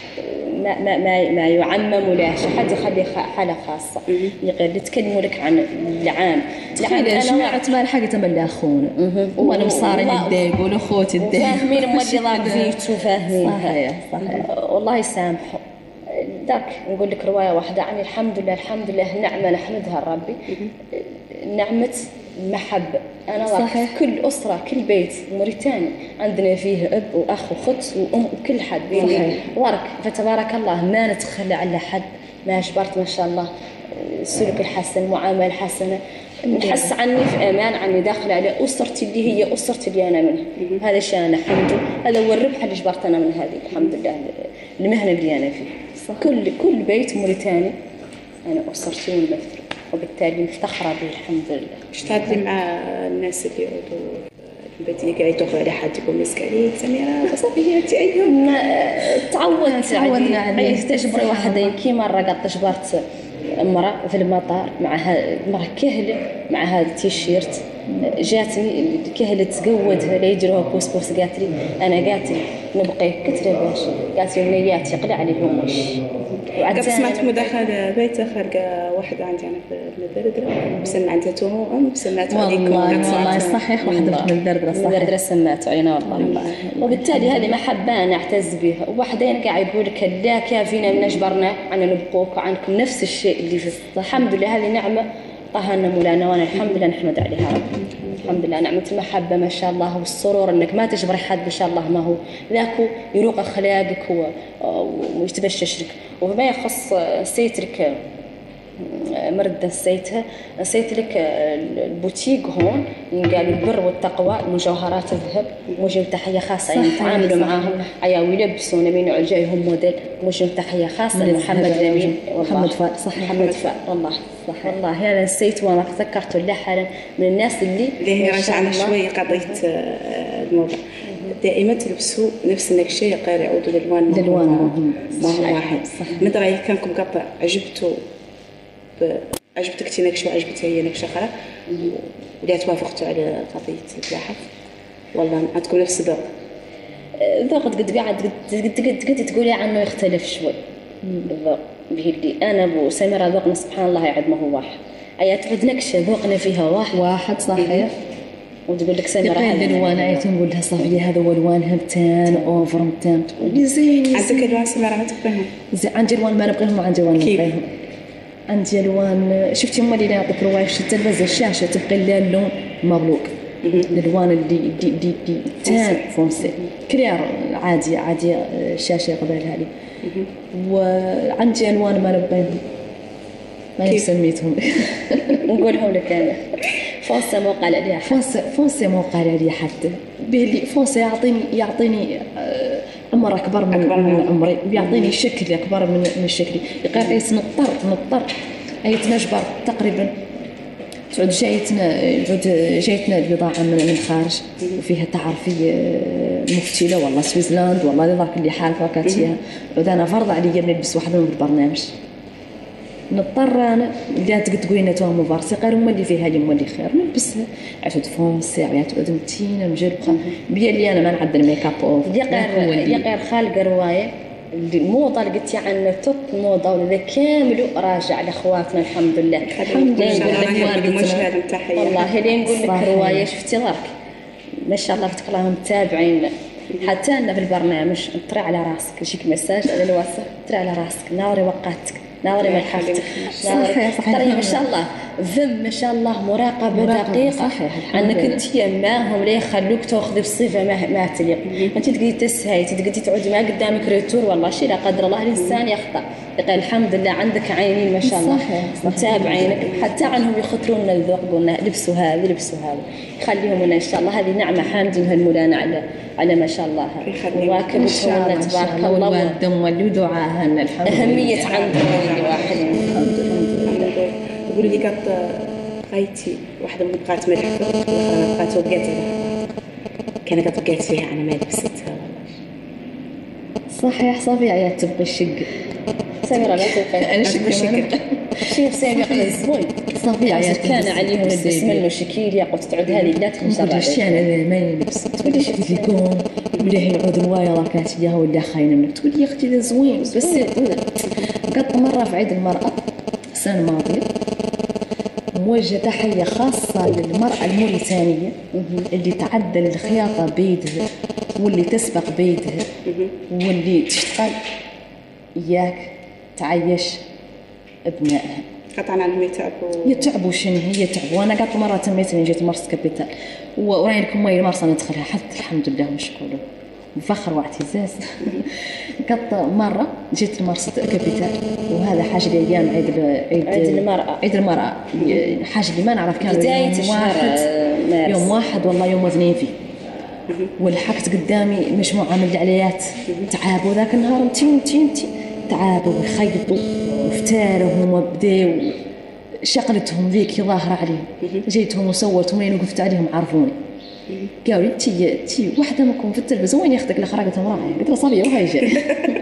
ما ما ما, ما يعمم ولا شي حد يخلي خ- حالة خاصة. غير يتكلموا لك عن العام. تخيل يا جماعة ما الحاجة تملي أخونا وأنا مصارين الديق وأنا أخوتي الديق فاهمين مودي ضاق فيك وفاهمين. صحيح صحيح. والله يسامحوا. ذاك نقول لك رواية واحدة عني. الحمد لله الحمد لله نعمة نحمدها ربي، نعمة المحبة. أنا صحيح. كل أسرة كل بيت موريتاني عندنا فيه أب وأخ وخت وأم وكل حد صحيح. ورك، فتبارك الله ما نتخلى على حد. ما أجبرت ما شاء الله السلوك الحسن، معاملة حسنة، نحس عني في أمان، عني داخل على أسرتي اللي هي أسرتي اللي أنا منها. هذا الشيء أنا الحمد لله، هذا هو الربح اللي جبرت أنا من هذه الحمد لله المهنة اللي أنا فيها. كل كل بيت موريتاني أنا أسرتي ونمثل، وبالتالي مفتخرة به الحمد لله. اش تهضري مع الناس اللي يعودوا البيت اللي قاعد يتوقعوا على حد يقول مسكالي سميرة صافي انت ايهم؟ تعودت تعودنا عليه. عليه. تجبري وحدين كي مرة قد تجبرت امرأة في المطار مع مرة كهلة مع هذا التيشيرت، جاتني كهلة تقودها لا يجروها بوس بوس، قالت لي أنا قالت لي نبقي كترة باش، قالت لي وليات يقلع عليهم وش. قد سمعت مداخلة بيت خارجة واحدة عندي أنا في المدردرة بسمع عندها تومو أم سمعت عليكم. والله والله صحيح. واحدة من الدردرة صحيح. المدردرة سمعت علينا والله. وبالتالي هذه محبة أنا أعتز بها. وواحدين قاعد يقول لك لا كافينا من أجبرنا عنا نبقوك وعنكم نفس الشيء اللي في الحمد لله. هذه نعمة طهنا مولانا وأنا الحمد لله نحمد عليها رب. الحمد لله نعمة المحبة ما شاء الله، والسرور انك ما تجبر حد ما شاء الله، ما هو ذاك يروق اخلاقك ويتبشش لك. وما يخص سيترك مرد نسيتها نسيت لك البوتيك هون قال البر والتقوى مجوهرات الذهب. موجه تحيه خاصه يعني نتعاملوا معاهم عيا ويلبسونا من جايهم موديل. موجه تحيه خاصه لمحمد الامين محمد فؤاد. صح محمد فؤاد والله صح والله انا نسيت وانا تذكرت له حالا من الناس اللي اللي هي رجعنا شوي قضيه الموضوع. دائما تلبسوا نفس النكشه غير يعودوا للوان للوان ما هو واحد. من رايك كانكم قطع عجبتوا عجبتك تي نكشه وعجبتها هي نكشه اخرى ولا توافقتوا على قضيه التلاحق؟ والله عندكم نفس الذوق. ذوق قد قاعد قد قد قد تقولي عنه يختلف شوي الذوق به اللي أنا أبو سميرة ذوقنا سبحان الله يعد ما هو واحد أي تعود نكشة ذوقنا فيها واحد واحد صحيح وتقول لك سميرة هذا الألوان أي تقول لها صافية هذا هو ألوانها متان أوفر متان تقولي زين عندك ألوان سميرة ما تبغيهم؟ زين عندي ألوان ما نبغيهم وعندي ألوان نبغيهم. عندي ألوان شفتي أمي اللي نعطيك رواية في التلفزة الشاشة تبقي لها اللون مغلوق الألوان اللي دي دي دي تان فونسي كلير عادية عادية الشاشة قبلها لي. وعندي ألوان ما نبغيهم ما سميتهم نقولهم لك أنا فونسي مو قال عليها فونسي فونسي مو قال عليها حتى بلي فونسي يعطيني يعطيني عمر أكبر من, أكبر من عمري ويعطيني شكل أكبر من من شكلي يقال ريس نضطر نضطر أي تنجبر تقريبا تعود جايتنا تعود جايتنا البضاعة من من الخارج وفيها تعرفي مفتلة والله سويسلاند والله ذاك اللي حالفة كانت فيها عود أنا فرض علي نلبس واحد من البرنامج نضطر انا اللي تقولي لنا تو مبارسي غير هما اللي فيها لي هما اللي خير نلبسها عاد فونسي عاد تعود متينه مجربه بيا اللي انا ما نعدل ميك اب اوف يا غير يا غير خالق روايه الموضه اللي قلتي عنه توب موضه ولا كامل راجع لاخواتنا الحمد لله الحمد لله والله لين نقول لك روايه شفتي ضرك ما شاء الله تبارك الله متابعين حتى أنا في البرنامج ترى على راسك يجيك مساج على الواتساب ترى على راسك ناظري وقعتك ناظري ملحفتك صحيح صحيح ترى ما شاء الله ذم ما شاء الله مراقبة دقيقة أنك أنت معهم لا يخلوك تأخذي بصفة ما ما تليق أنت تقدري تسهي تقدري تعودي ما قدامك ريتور والله شيء لا قدر الله الإنسان يخطأ يقول الحمد لله عندك عينين ما شاء الله متابعينك حتى عنهم يخطرون الذوق قلنا لبسوا هذا لبسوا هذا يخليهم لنا إن شاء الله هذه نعمة حامدين هالمولانا على على ما شاء الله واكبتهم لنا تبارك الله والدم والدعاء الحمد لله أهمية عندهم الواحد الحمد لله يقول لي قط غايتي واحدة من بقات ملحفة أنا بقات وقعت كان قط وقعت فيها أنا ما لبستها صحيح صافي عيات تبقي الشق سميرة لا تبقي أنا شق شق شيء سامي الزوين صافي عيات كان عليهم نلبس منه شكيل ياقوت تعود هذه لا تكون شرعية الشيء أنا ما نلبس تقولي شفت لكم ولا هي العود رواية راكات فيها ولا خاينة منك تقولي يا أختي ذا زوين بس قط مرة في عيد المرأة السنة الماضية موجهة تحية خاصة للمرأة الموريتانية اللي تعدل الخياطة بيدها واللي تسبق بيدها واللي تشتغل إياك تعيش ابنائها قطعا عنهم يتعبوا يتعبوا شنو هي يتعبوا أنا قط مرة تميت إني جيت مرس كابيتال وراين لكم وين مرس ندخلها حتى الحمد لله مشكورة فخر واعتزاز قط مرة جيت مرس كابيتال وهذا حاجة أيام عيد عيد عيد المرأة عيد المرأة حاجة اللي ما نعرف كان بداية يوم واحد يوم واحد والله يوم اثنين فيه والحقت قدامي مجموعة من العليات تعابوا ذاك النهار متين متين متين تعابوا ويخيطوا وافتالهم وبداوا شقلتهم ذيك ظاهرة عليهم جيتهم وصورتهم وين وقفت عليهم عرفوني قالوا لي تي تي واحدة منكم في التلفزيون وين ياخذك لخراقة امرأة قلت لها صافية وهي جاء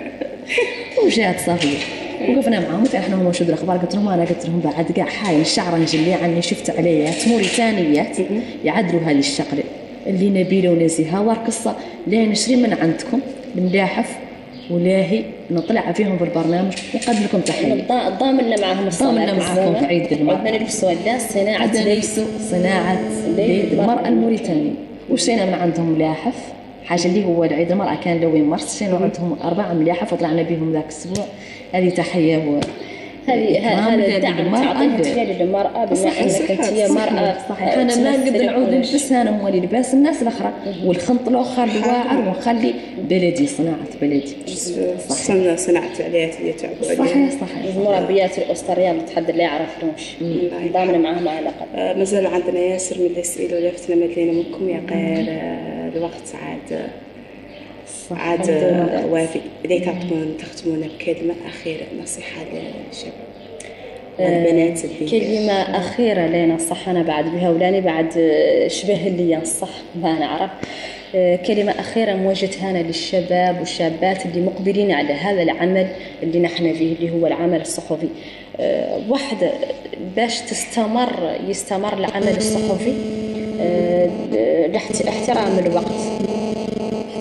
وجات صافية وقفنا معاهم احنا هم شو الاخبار قلت لهم انا قلت لهم بعد كاع حايل الشعر نجلي عني شفت عليات موريتانيات يعدلوا هذه الشقلة اللي نبيله ونزيها وقصة لا نشري من عندكم الملاحف ولاهي نطلع فيهم في البرنامج ونقدم لكم تحية ضامننا معهم ضامننا معكم في عيد المرأة عندنا نلبسوا لا صناعة نلبسوا صناعة ليد المرأة الموريتانية وشينا من عندهم ملاحف حاجة اللي هو العيد المرأة كان لوين مرس شينا عندهم أربعة ملاحف وطلعنا بهم ذاك الأسبوع هذه تحية و هذه هذا الدعم تعطيه للمرأة بما أنك أنت هي مرأة صحيح أنا ما نقدر نعود نلبسها أنا مولي لباس الناس الأخرى والخنط الآخر الواعر ونخلي بلدي صناعة بلدي صنع صناعة عليات اللي تعبوا عليها صحيح صحيح المربيات الأسطوريات بتحدد لا يعرفونش ضامن معهم علاقة ما زال عندنا ياسر من اللي يسألوا لفتنا مدلينا منكم يا قال الوقت عاد عاد وافي إذا تختمون تختمون بكلمة أخيرة نصيحة للشباب البنات كلمة أخيرة لنا صح أنا بعد بها ولاني بعد شبه اللي ينصح ما نعرف كلمة أخيرة موجهة هنا للشباب والشابات اللي مقبلين على هذا العمل اللي نحن فيه اللي هو العمل الصحفي واحد باش تستمر يستمر العمل الصحفي احترام الوقت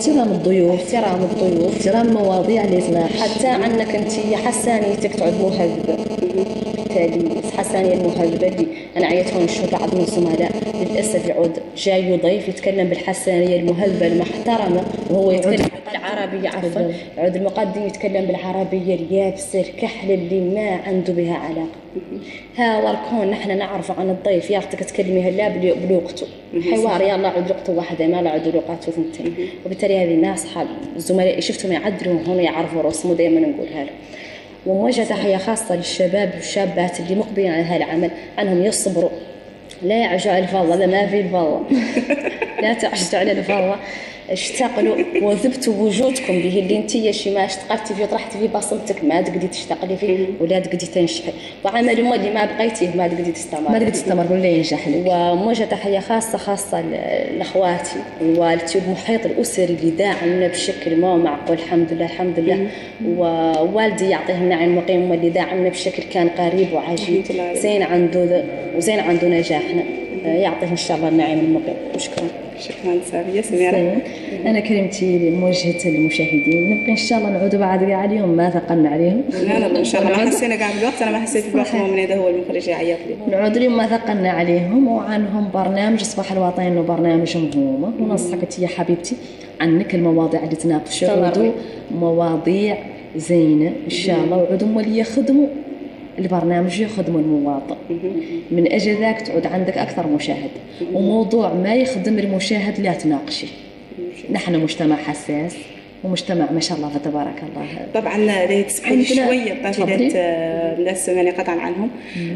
واحترام الضيوف، احترام الضيوف، احترام المواضيع اللي تناقش، حتى عنك انت حسانيتك تعود مهذبه. بالتالي حسانيه المهذبه اللي انا عيتهم نشوف بعض من الزملاء للاسف يعود جاي ضيف يتكلم بالحسانيه المهذبه المحترمه وهو يتكلم بالعربيه عفوا، يعود المقدم يتكلم بالعربيه اليابسه الكحله اللي ما عنده بها علاقه. ها وركون نحن نعرف عن الضيف يعطيك تكلمي هلا بلوقته حوار يلا عود لقطه واحده ما لا عود لقطه ثنتين، وبالتالي هذه الناس اصحاب الزملاء شفتهم يعدلوا هون يعرفوا رسمه دائما نقولها له. وموجهه تحيه خاصه للشباب والشابات اللي مقبلين على هذا العمل، عنهم يصبروا لا يعجوا على الفضه، لا ما في الفضه لا تعجزوا على الفضه، اشتغلوا وثبتوا وجودكم به اللي انت شي ما اشتغلتي فيه طرحتي فيه بصمتك ما تقدري تشتغلي فيه ولا تقدري تنجحي، وعمل اللي ما بقيتيه ما تقدري تستمر ما تقدري تستمر ولا ينجح لك. وموجهه تحيه خاصه خاصه لاخواتي ووالدتي والمحيط الاسري اللي داعمنا بشكل ما معقول الحمد لله الحمد لله، ووالدي يعطيه النعم المقيم اللي داعمنا بشكل كان قريب وعجيب زين عنده وزين عنده نجاحنا، يعطيه ان شاء الله النعم المقيم. وشكرا. شكرا سامية. سميرة. أنا كلمتي لموجهة المشاهدين، نبقى إن شاء الله نعود بعد كاع عليهم ما ثقلنا عليهم. لا لا إن شاء الله ما حسينا كاع بالوقت، أنا ما حسيت بالوقت من هذا هو المخرج يعيط لي. نعود لهم ما ثقلنا عليهم، وعنهم برنامج صباح الوطن وبرنامج مهمة، وننصحك أنت يا حبيبتي عنك المواضيع اللي تناقشوا عودوا مواضيع زينة إن شاء الله، وعودوا اللي يخدموا البرنامج يخدم المواطن، من أجل ذاك تعود عندك أكثر مشاهد، وموضوع ما يخدم المشاهد لا تناقشي. نحن مجتمع حساس ومجتمع ما شاء الله فتبارك الله. طبعا ليه تسمحي لي شوية طنجلات الناس يعني قطعا عنهم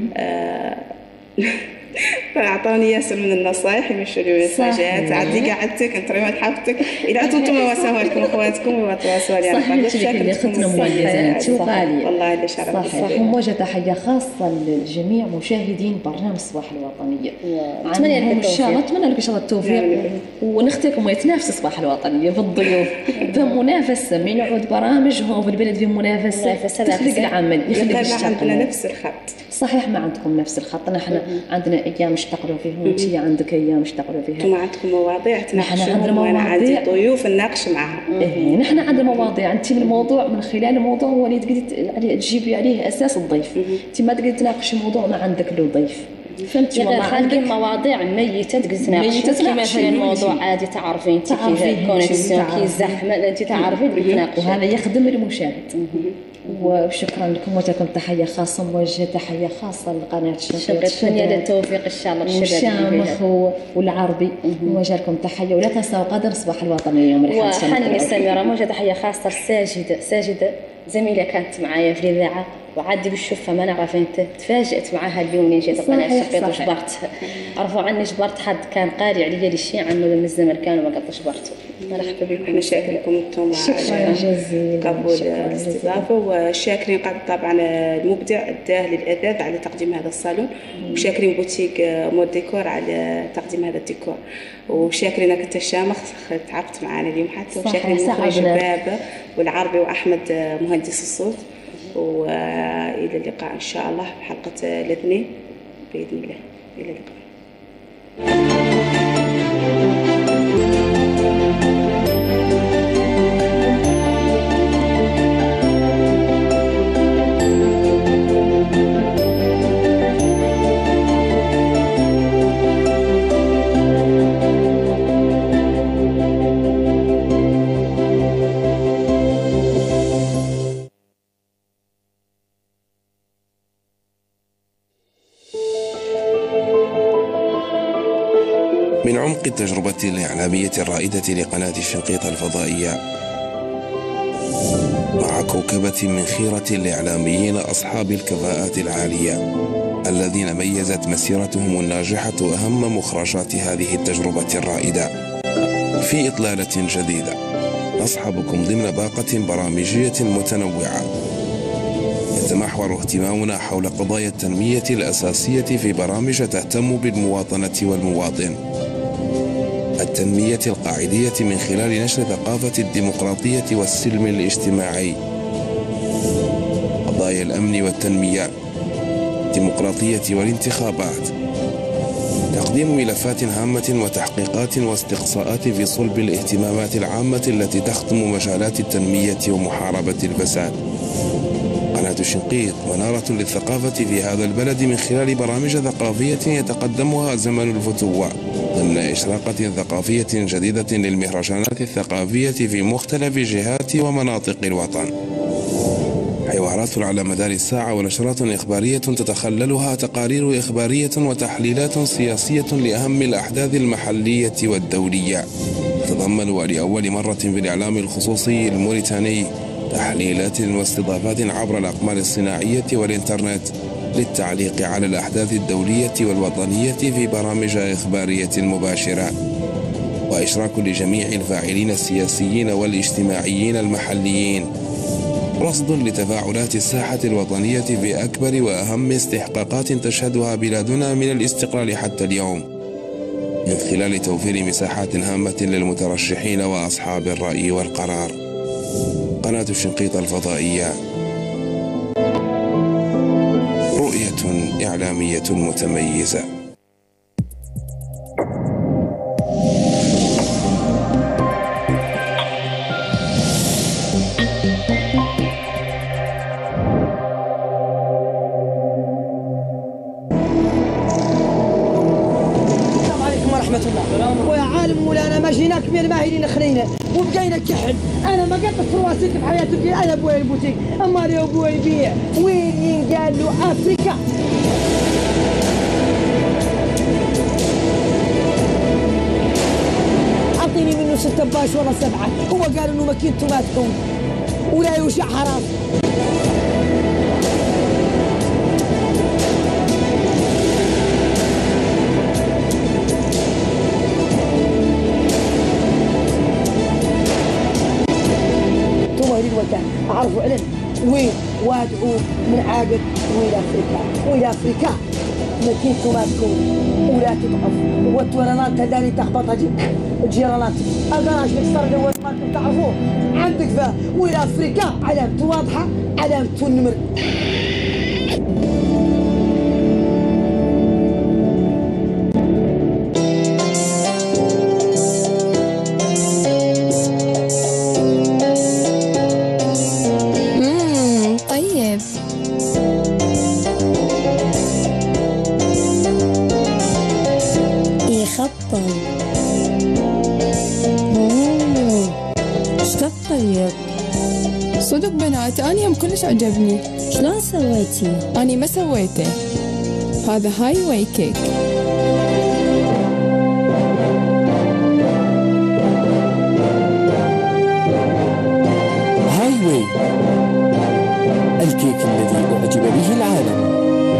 فأعطوني ياسر من النصائح يمشوا لي المساجات عدي قعدتك انت ريمات حفتك إذا أنتم واسوا لكم أخواتكم وتواصلوا لي صحيح شكل ختنا مميزة شو غالية والله اللي شرف صحيح. وموجهة تحية خاصة لجميع مشاهدين برنامج صباح الوطنية، أتمنى لك إن شاء الله أتمنى لك إن شاء الله التوفيق ونختاركم يتنافس صباح الوطنية في الضيوف بمنافسة من يعود برامجهم في البلد في منافسة تخلق العمل يخلق الشغل. عندنا نفس الخط صحيح ما عندكم نفس الخط، نحن عندنا أيام اشتغلوا فيها وأنت عندك أيام اشتغلوا فيها. أنتم عندكم مواضيع تناقشوها وأنا عندي ضيوف نناقش معهم. إيه نحن عندنا مواضيع، أنت من الموضوع من خلال الموضوع هو اللي تقدري تجيبي عليه أساس الضيف، أنت ما تقدري تناقشي موضوع ما عندك له ضيف. فهمتي والله خالقين مواضيع ميتة تقدر تناقشي مثلا موضوع عادي تعرفين انت كي كونيكسيون كي زحمة انت تعرفين تناقشي وهذا يخدم المشاهد. وشكرا لكم وجهكم تحية خاصة موجهة تحية خاصة لقناة الشنقيط. شكرا للتوفيق إن شاء الله للشباب والشامخ والعربي موجه لكم تحية، ولا تنسوا قدر صباح الوطنية يوم الأحد. وحني سميرة موجهة تحية خاصة ساجدة ساجدة زميلة كانت معايا في الإذاعة وعادي بالشوفة ما نعرف انت تفاجأت معها اليوم اللي جيت قناة الشنقيط وجبرت عرفوا عني جبرت حد كان قاري علي الشيء عنه من الزمن كان وما قد جبرته. مرحبا بكم مشاكلكم انتم شكرا جزيلا قبول الاستضافه، وشاكرين طبعا المبدع الداه للاعداد على تقديم هذا الصالون، وشاكرين بوتيك مود ديكور على تقديم هذا الديكور، وشاكرينك انت الشامخ تعبت معنا اليوم حتى، وشاكرين المخرج بابا والعربي واحمد مهندس الصوت، والى اللقاء ان شاء الله في حلقه الاثنين باذن الله. الى اللقاء. من عمق التجربة الإعلامية الرائدة لقناة الشنقيط الفضائية مع كوكبة من خيرة الإعلاميين أصحاب الكفاءات العالية الذين ميزت مسيرتهم الناجحة أهم مخرجات هذه التجربة الرائدة. في إطلالة جديدة نصحبكم ضمن باقة برامجية متنوعة يتمحور اهتمامنا حول قضايا التنمية الأساسية في برامج تهتم بالمواطنة والمواطن، التنمية القاعدية من خلال نشر ثقافة الديمقراطية والسلم الاجتماعي، قضايا الأمن والتنمية، الديمقراطية والانتخابات، تقديم ملفات هامة وتحقيقات واستقصاءات في صلب الاهتمامات العامة التي تخدم مجالات التنمية ومحاربة الفساد. قناة الشنقيط منارة للثقافة في هذا البلد من خلال برامج ثقافية يتقدمها زمن الفتوة ضمن إشراقة ثقافية جديدة للمهرجانات الثقافية في مختلف جهات ومناطق الوطن. حوارات على مدار الساعة ونشرات إخبارية تتخللها تقارير إخبارية وتحليلات سياسية لأهم الأحداث المحلية والدولية. تتضمن ولأول مرة في الإعلام الخصوصي الموريتاني تحليلات واستضافات عبر الأقمار الصناعية والإنترنت للتعليق على الأحداث الدولية والوطنية في برامج إخبارية مباشرة، وإشراك لجميع الفاعلين السياسيين والاجتماعيين المحليين، رصد لتفاعلات الساحة الوطنية في أكبر وأهم استحقاقات تشهدها بلادنا من الاستقلال حتى اليوم، من خلال توفير مساحات هامة للمترشحين وأصحاب الرأي والقرار. قناة الشنقيط الفضائية، رؤية إعلامية متميزة. ويا عالم مولانا ما جيناك من الماهرين خلينا وبقينا كحل. انا ما قطعت رواسك في حياتي، انا بوي البوتيك اما لو بوي يبيع وين ينقال له افريكا. اعطيني منه ستة باش ولا سبعة. هو قال انه ماكينته ما تكون ولا يوشع حرام. الوطن اعرفوا علم وين وادعوا من عاقد وين افريكا وين افريكا ماكينتو ما تكون ولا تضعف والتورانات تداري تخبط اجي الجيرانات اقراش نكسر جوال ما كنت تعرفوه عندك فا وين افريكا علامته واضحه علامته النمر. صدق بنات أنا هم كلش عجبني. شلون سويتي؟ أنا ما سويته. هذا هاي واي كيك. هاي واي الكيك الذي أعجب به العالم.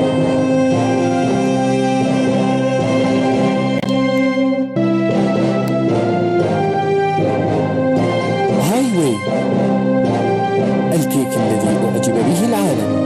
هاي واي الكيك الذي أعجب به العالم.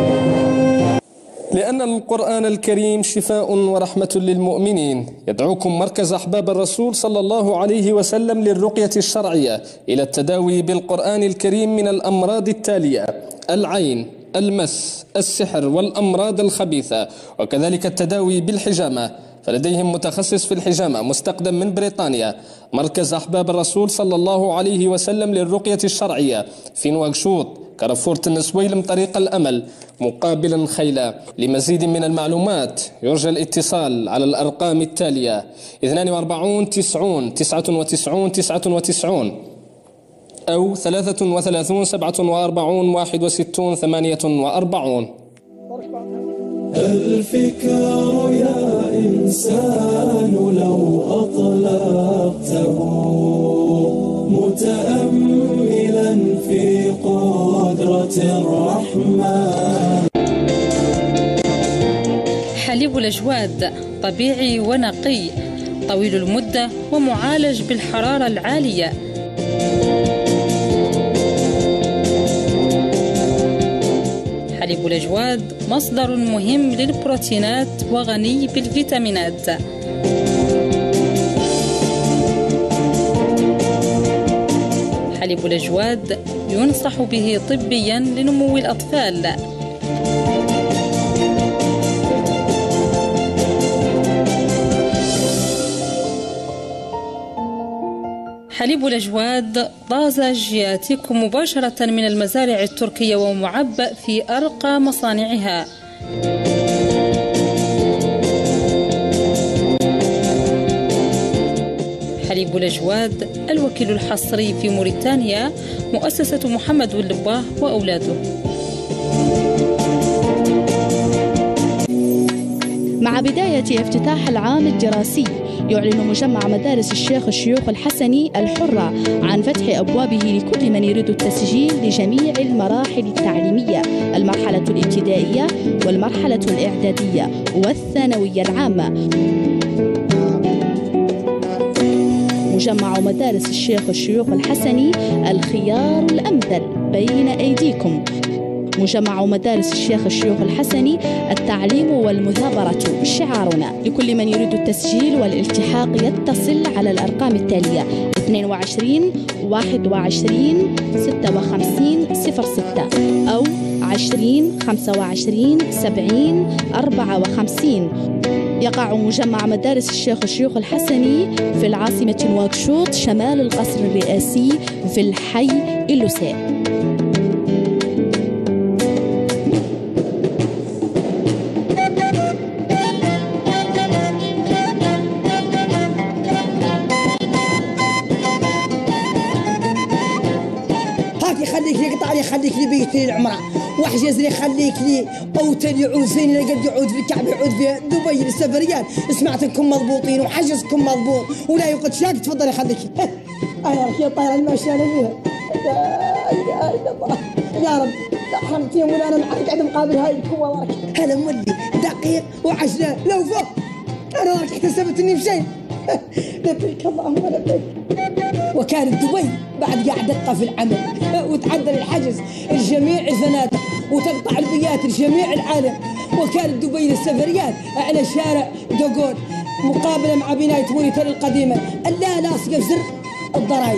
لأن القرآن الكريم شفاء ورحمة للمؤمنين، يدعوكم مركز أحباب الرسول صلى الله عليه وسلم للرقية الشرعية إلى التداوي بالقرآن الكريم من الأمراض التالية: العين، المس، السحر والأمراض الخبيثة، وكذلك التداوي بالحجامة. فلديهم متخصص في الحجامة مستقدم من بريطانيا، مركز أحباب الرسول صلى الله عليه وسلم للرقية الشرعية في نواكشوط، كارفور النسويلم طريق الأمل مقابل خيلة. لمزيد من المعلومات يرجى الاتصال على الأرقام التالية: اثنان وأربعين تسعون تسعة وتسعون تسعة وتسعون أو ثلاثة وثلاثون سبعة وأربعون واحد وستون ثمانية وأربعون. الفكر يا إنسان لو أطلقته متأملا في قدرة الرحمن. حليب الأجواد طبيعي ونقي طويل المدة ومعالج بالحرارة العالية. حليب الأجواد مصدر مهم للبروتينات وغني بالفيتامينات. حليب الأجواد ينصح به طبيا لنمو الأطفال. حليب الأجواد طازج يأتيكم مباشرة من المزارع التركية ومعبأ في أرقى مصانعها. حليب الأجواد الوكيل الحصري في موريتانيا مؤسسة محمد واللباه وأولاده. مع بداية افتتاح العام الدراسي يعلن مجمع مدارس الشيخ الشيوخ الحسني الحرة عن فتح أبوابه لكل من يريد التسجيل لجميع المراحل التعليمية، المرحلة الابتدائية والمرحلة الإعدادية والثانوية العامة. مجمع مدارس الشيخ الشيوخ الحسني الخيار الأمثل بين أيديكم. مجمع مدارس الشيخ الشيوخ الحسني التعليم والمثابرة شعارنا. لكل من يريد التسجيل والالتحاق يتصل على الأرقام التالية اثنين وعشرين واحد وعشرين ستة وخمسين صفر ستة أو عشرين خمسة وعشرين سبعين أربعة وخمسين. يقع مجمع مدارس الشيخ الشيوخ الحسني في العاصمة نواكشوط شمال القصر الرئاسي في الحي اللوسيه. خليك لي قطع لي، خليك لي بيتي العمره، واحجز لي خليك لي اوتيل يعود زين، قد يعود في الكعب يعود في دبي السفريات. سمعتكم مضبوطين وحجزكم مضبوط ولا يقعد شاك. تفضلي خليك. انا راك يا طايره الماشيه انا فيها. لا اله الا الله يا رب حرمتي ولا انا معك قاعد مقابل هاي الكوه وراك. هذا مولي دقيق وعجله لو فوق. انا راك احتسبت اني مشيت. لبيك اللهم لبيك. وكانت دبي بعد قاعد دقه في العمل وتعدل الحجز لجميع الفنادق وتقطع البيات لجميع العالم. وكانت دبي للسفريات على شارع دوغول مقابله مع بنايه موريتانيا القديمه، لا لاصقه بزر الضرايب.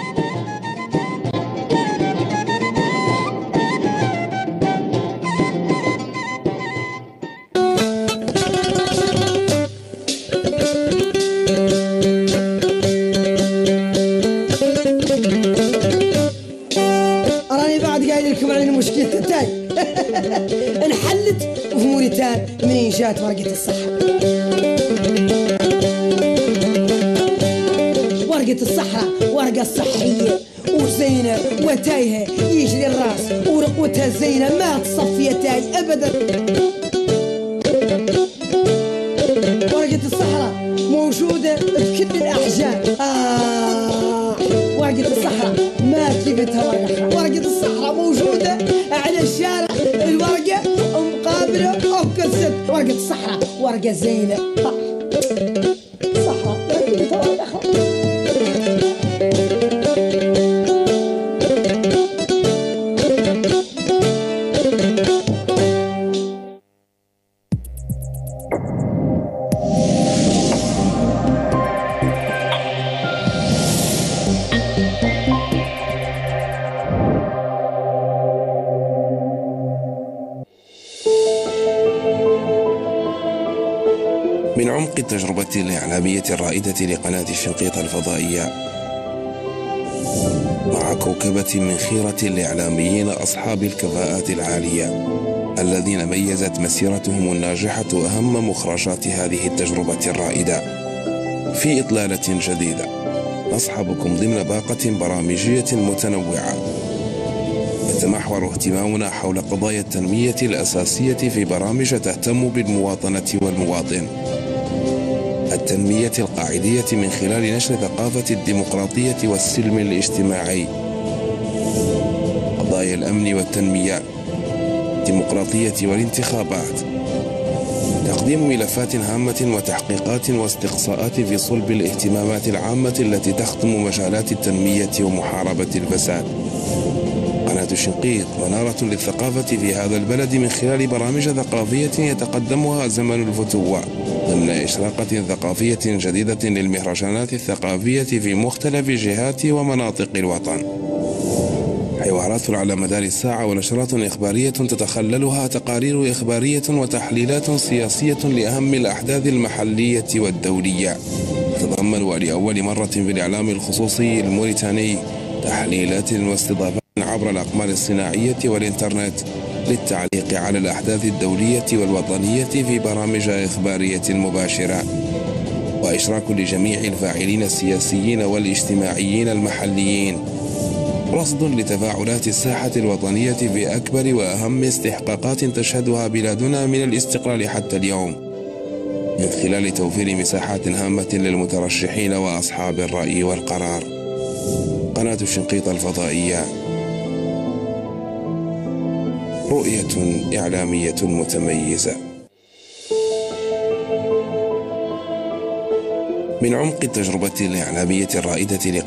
المشكلة التاي انحلت في موريتان منين جات ورقة الصحة. ورقة الصحراء ورقة صحية وزينة وتايهة يجري الراس ورقوتها زينة ما تصفي تاي أبدا. ورقة الصحراء موجودة في كل الأحجام. آه ورقة الصحراء ما تجيبتها ورقة. ورقة الصحراء موجودة على الشارع، الورقة مقابلة أو كسر. ورقة الصحراء ورقة زينة. صحراء ما تجيبتها ورقة. من عمق التجربة الإعلامية الرائدة لقناة الشنقيط الفضائية مع كوكبة من خيرة الإعلاميين أصحاب الكفاءات العالية الذين ميزت مسيرتهم الناجحة أهم مخرجات هذه التجربة الرائدة. في إطلالة جديدة نصحبكم ضمن باقة برامجية متنوعة يتمحور اهتمامنا حول قضايا التنمية الأساسية في برامج تهتم بالمواطنة والمواطن. التنمية القاعدية من خلال نشر ثقافة الديمقراطية والسلم الاجتماعي. قضايا الأمن والتنمية، الديمقراطية والانتخابات. تقديم ملفات هامة وتحقيقات واستقصاءات في صلب الاهتمامات العامة التي تخدم مجالات التنمية ومحاربة الفساد. قناة الشنقيط منارة للثقافة في هذا البلد من خلال برامج ثقافية يتقدمها زمن الفتوة ضمن إشراقة ثقافية جديدة للمهرجانات الثقافية في مختلف جهات ومناطق الوطن. حوارات على مدار الساعة ونشرات إخبارية تتخللها تقارير إخبارية وتحليلات سياسية لأهم الأحداث المحلية والدولية. تتضمن ولأول مرة في الإعلام الخصوصي الموريتاني تحليلات واستضافات عبر الأقمار الصناعية والإنترنت للتعليق على الأحداث الدولية والوطنية في برامج إخبارية مباشرة، وإشراك لجميع الفاعلين السياسيين والاجتماعيين المحليين، رصد لتفاعلات الساحة الوطنية في أكبر وأهم استحقاقات تشهدها بلادنا من الاستقلال حتى اليوم، من خلال توفير مساحات هامة للمترشحين وأصحاب الرأي والقرار. قناة الشنقيط الفضائية، رؤية إعلامية متميزة. من عمق التجربة الإعلامية الرائدة